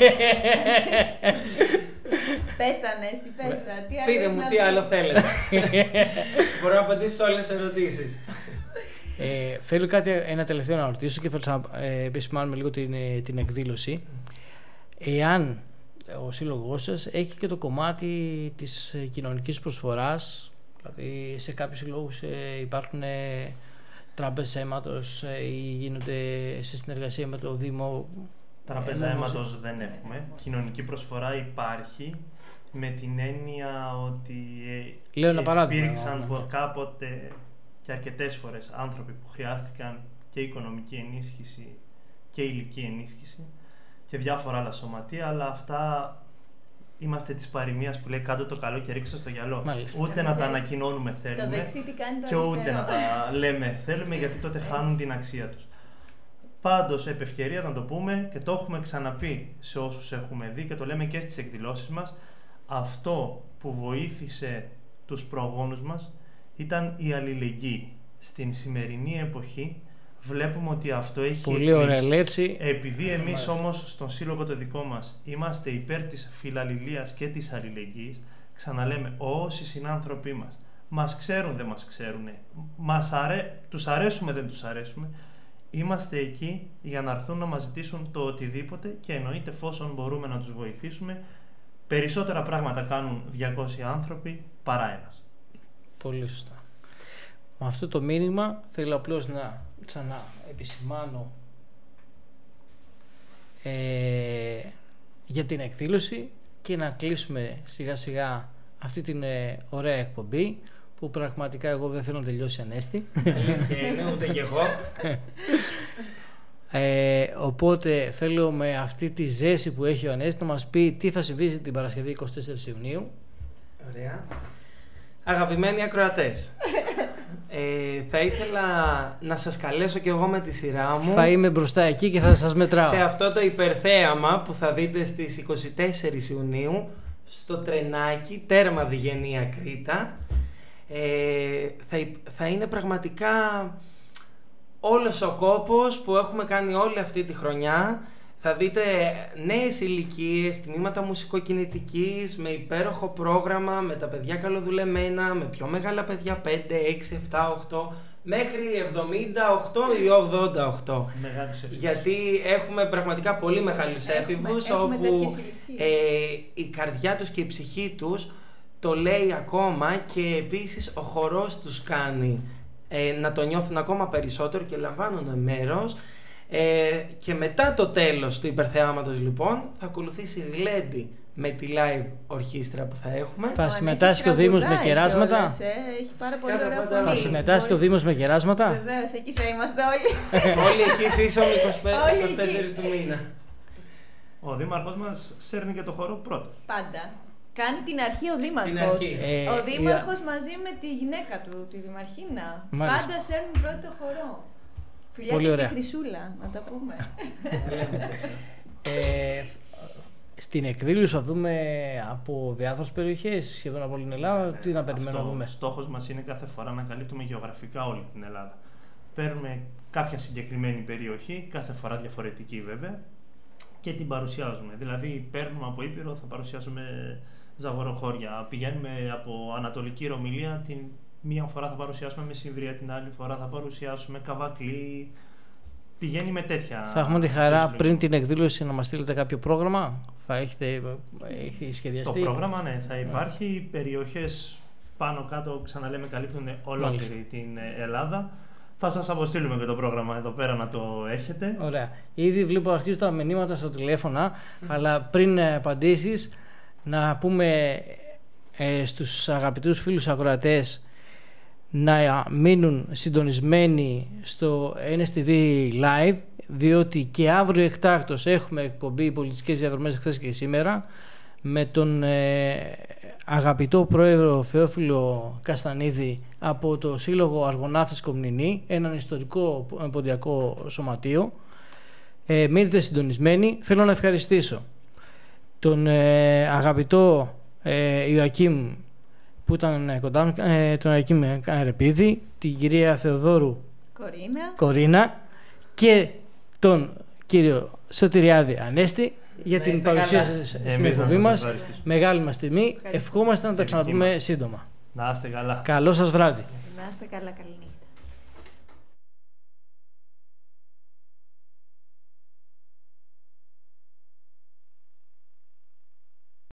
Πες τα Ανέστη, πες τα. Τι Πείτε μου τι άλλο θέλετε. Μπορώ να απαντήσω σε όλες τις ερωτήσεις. Ε, θέλω κάτι, ένα τελευταίο να ρωτήσω και θέλω να ε, επισημάνουμε λίγο την, την εκδήλωση. Εάν ο σύλλογός σας έχει και το κομμάτι της κοινωνικής προσφοράς, δηλαδή σε κάποιους συλλόγους ε, υπάρχουν ε, τράπεζες αίματος ε, ή γίνονται σε συνεργασία με το Δήμο. Τράπεζα αίματος δεν έχουμε. Κοινωνική προσφορά υπάρχει με την έννοια ότι ε, Λέω ένα παράδειγμα, υπήρξαν ναι, ναι. κάποτε και αρκετές φορές άνθρωποι που χρειάστηκαν και οικονομική ενίσχυση και ηλική ενίσχυση και διάφορα άλλα σωματεία, αλλά αυτά είμαστε της παροιμίας που λέει κάτω το καλό και ρίξτε στο γυαλό. Μάλιστα. Ούτε να τα ανακοινώνουμε θέλουμε το δεξί τι κάνει το και αριστερό. ούτε να τα λέμε θέλουμε, γιατί τότε χάνουν την αξία τους. Πάντως, επ' ευκαιρίας να το πούμε και το έχουμε ξαναπεί σε όσους έχουμε δει και το λέμε και στις εκδηλώσεις μας, αυτό που βοήθησε τους προγόνους μας ήταν η αλληλεγγύη. Στην σημερινή εποχή βλέπουμε ότι αυτό έχει πολύ ωραία λέξη. Επειδή εμείς όμως στον σύλλογο το δικό μας είμαστε υπέρ της φιλαλληλίας και της αλληλεγγύης, ξαναλέμε, όσοι συνάνθρωποι μας μας ξέρουν, δεν μας ξέρουν, μας αρέ... τους αρέσουμε, δεν τους αρέσουμε, είμαστε εκεί για να έρθουν να μας ζητήσουν το οτιδήποτε και εννοείται εφόσον μπορούμε να τους βοηθήσουμε. Περισσότερα πράγματα κάνουν διακόσιοι άνθρωποι παρά ένας. Πολύ σωστά. Με αυτό το μήνυμα θέλω απλώς να ξανά επισημάνω ε, για την εκδήλωση και να κλείσουμε σιγά σιγά αυτή την ε, ωραία εκπομπή που πραγματικά εγώ δεν θέλω να τελειώσει ανέστη. Αλήθεια είναι, ούτε και εγώ. Ε, οπότε θέλω με αυτή τη ζέση που έχει ο Ανέστη να μας πει τι θα συμβεί την Παρασκευή εικοστή τέταρτη Ιουνίου. Ωραία. Αγαπημένοι ακροατές, ε, θα ήθελα να σας καλέσω κι εγώ με τη σειρά μου. Θα είμαι μπροστά εκεί και θα σας μετράω. Σε αυτό το υπερθέαμα που θα δείτε στις εικοστή τέταρτη Ιουνίου στο τρενάκι τέρμα Διγενεία Κρήτα. Ε, θα, θα είναι πραγματικά όλος ο κόπος που έχουμε κάνει όλη αυτή τη χρονιά. Θα δείτε νέες ηλικίες, τμήματα μουσικοκινητικής, με υπέροχο πρόγραμμα, με τα παιδιά καλοδουλεμένα, με πιο μεγάλα παιδιά πέντε, έξι, επτά, οκτώ, μέχρι εβδομήντα οκτώ ή ογδόντα οκτώ. Γιατί έχουμε πραγματικά πολύ μεγάλους έφηβους, όπου ε, η καρδιά τους και η ψυχή τους το λέει ακόμα και επίσης ο χορός τους κάνει ε, να το νιώθουν ακόμα περισσότερο και λαμβάνουν μέρος. Ε, και μετά το τέλος του υπερθεάματος λοιπόν θα ακολουθήσει η γλέντι με τη live ορχήστρα που θα έχουμε. Θα συμμετάσχει ο Δήμος με κεράσματα. Όλες, ε, έχει πάρα πολύ ωραία φωνή. Θα συμμετάσχει ο Δήμος με κεράσματα. Βεβαίως, εκεί θα είμαστε όλοι. Όλοι εκεί σύσσωμοι είκοσι πέντε είκοσι τέσσερα του μήνα. Ο Δήμαρχος μας σέρνει και το χώρο πρώτο. Πάντα. Κάνει την αρχή ο Δήμαρχος. Την αρχή. Ε, ο Δήμαρχος η... μαζί με τη γυναίκα του, τη Δημαρχίνα. Μάλιστα. Πάντα σέρνουν πρώτο χορό. Φιλιά πολύ και ωραία. στη Χρυσούλα, να τα πούμε. ε, στην εκδήλωση θα δούμε από διάφορες περιοχές, σχεδόν από όλη την Ελλάδα. Τι να περιμένουμε να δούμε. Ο στόχος μας είναι κάθε φορά να καλύπτουμε γεωγραφικά όλη την Ελλάδα. Παίρνουμε κάποια συγκεκριμένη περιοχή, κάθε φορά διαφορετική βέβαια, και την παρουσιάζουμε. Δηλαδή, παίρνουμε από Ήπειρο, θα παρουσιάσουμε Ζαγοροχώρια. Πηγαίνουμε από Ανατολική Ρωμυλία, την μία φορά θα παρουσιάσουμε Μεσημβρία, την άλλη φορά θα παρουσιάσουμε Καβακλή. Πηγαίνει με τέτοια. Θα έχουμε τη χαρά πριν την εκδήλωση να μας στείλετε κάποιο πρόγραμμα. Θα έχετε έχει σχεδιαστεί. Το πρόγραμμα, ναι, θα υπάρχει. Οι περιοχές πάνω κάτω, ξαναλέμε, καλύπτουν ολόκληρη Μάλιστα. την Ελλάδα. Θα σας αποστείλουμε και το πρόγραμμα εδώ πέρα να το έχετε. Ωραία. Ήδη βλέπω αρχίζουν τα μηνύματα στο τηλέφωνα, mm. αλλά πριν απαντήσεις να πούμε ε, στους αγαπητούς φίλους ακροατές να μείνουν συντονισμένοι στο Εν Ες Τι Βι Live, διότι και αύριο εκτάκτως έχουμε εκπομπή πολιτιστικές διαδρομές χθες και σήμερα με τον ε, αγαπητό πρόεδρο Θεόφιλο Καστανίδη από το Σύλλογο Αργοναύτες Κομνηνή, έναν ιστορικό ποντιακό σωματείο. Ε, μείνετε συντονισμένοι. Θέλω να ευχαριστήσω τον ε, αγαπητό ε, Ιωακήμ που ήταν κοντά μου, ε, τον Ιωακήμ Καρεπίδη, την κυρία Θεοδόρου Κορίνα, Κορίνα και τον κύριο Σωτηριάδη Ανέστη για την παρουσία σας στην εκπομπή μας. Μεγάλη μας τιμή. Ευχόμαστε να τα ξαναπούμε σύντομα. Να είστε καλά. Καλό σας βράδυ. να είστε καλά, καλή νύχτα.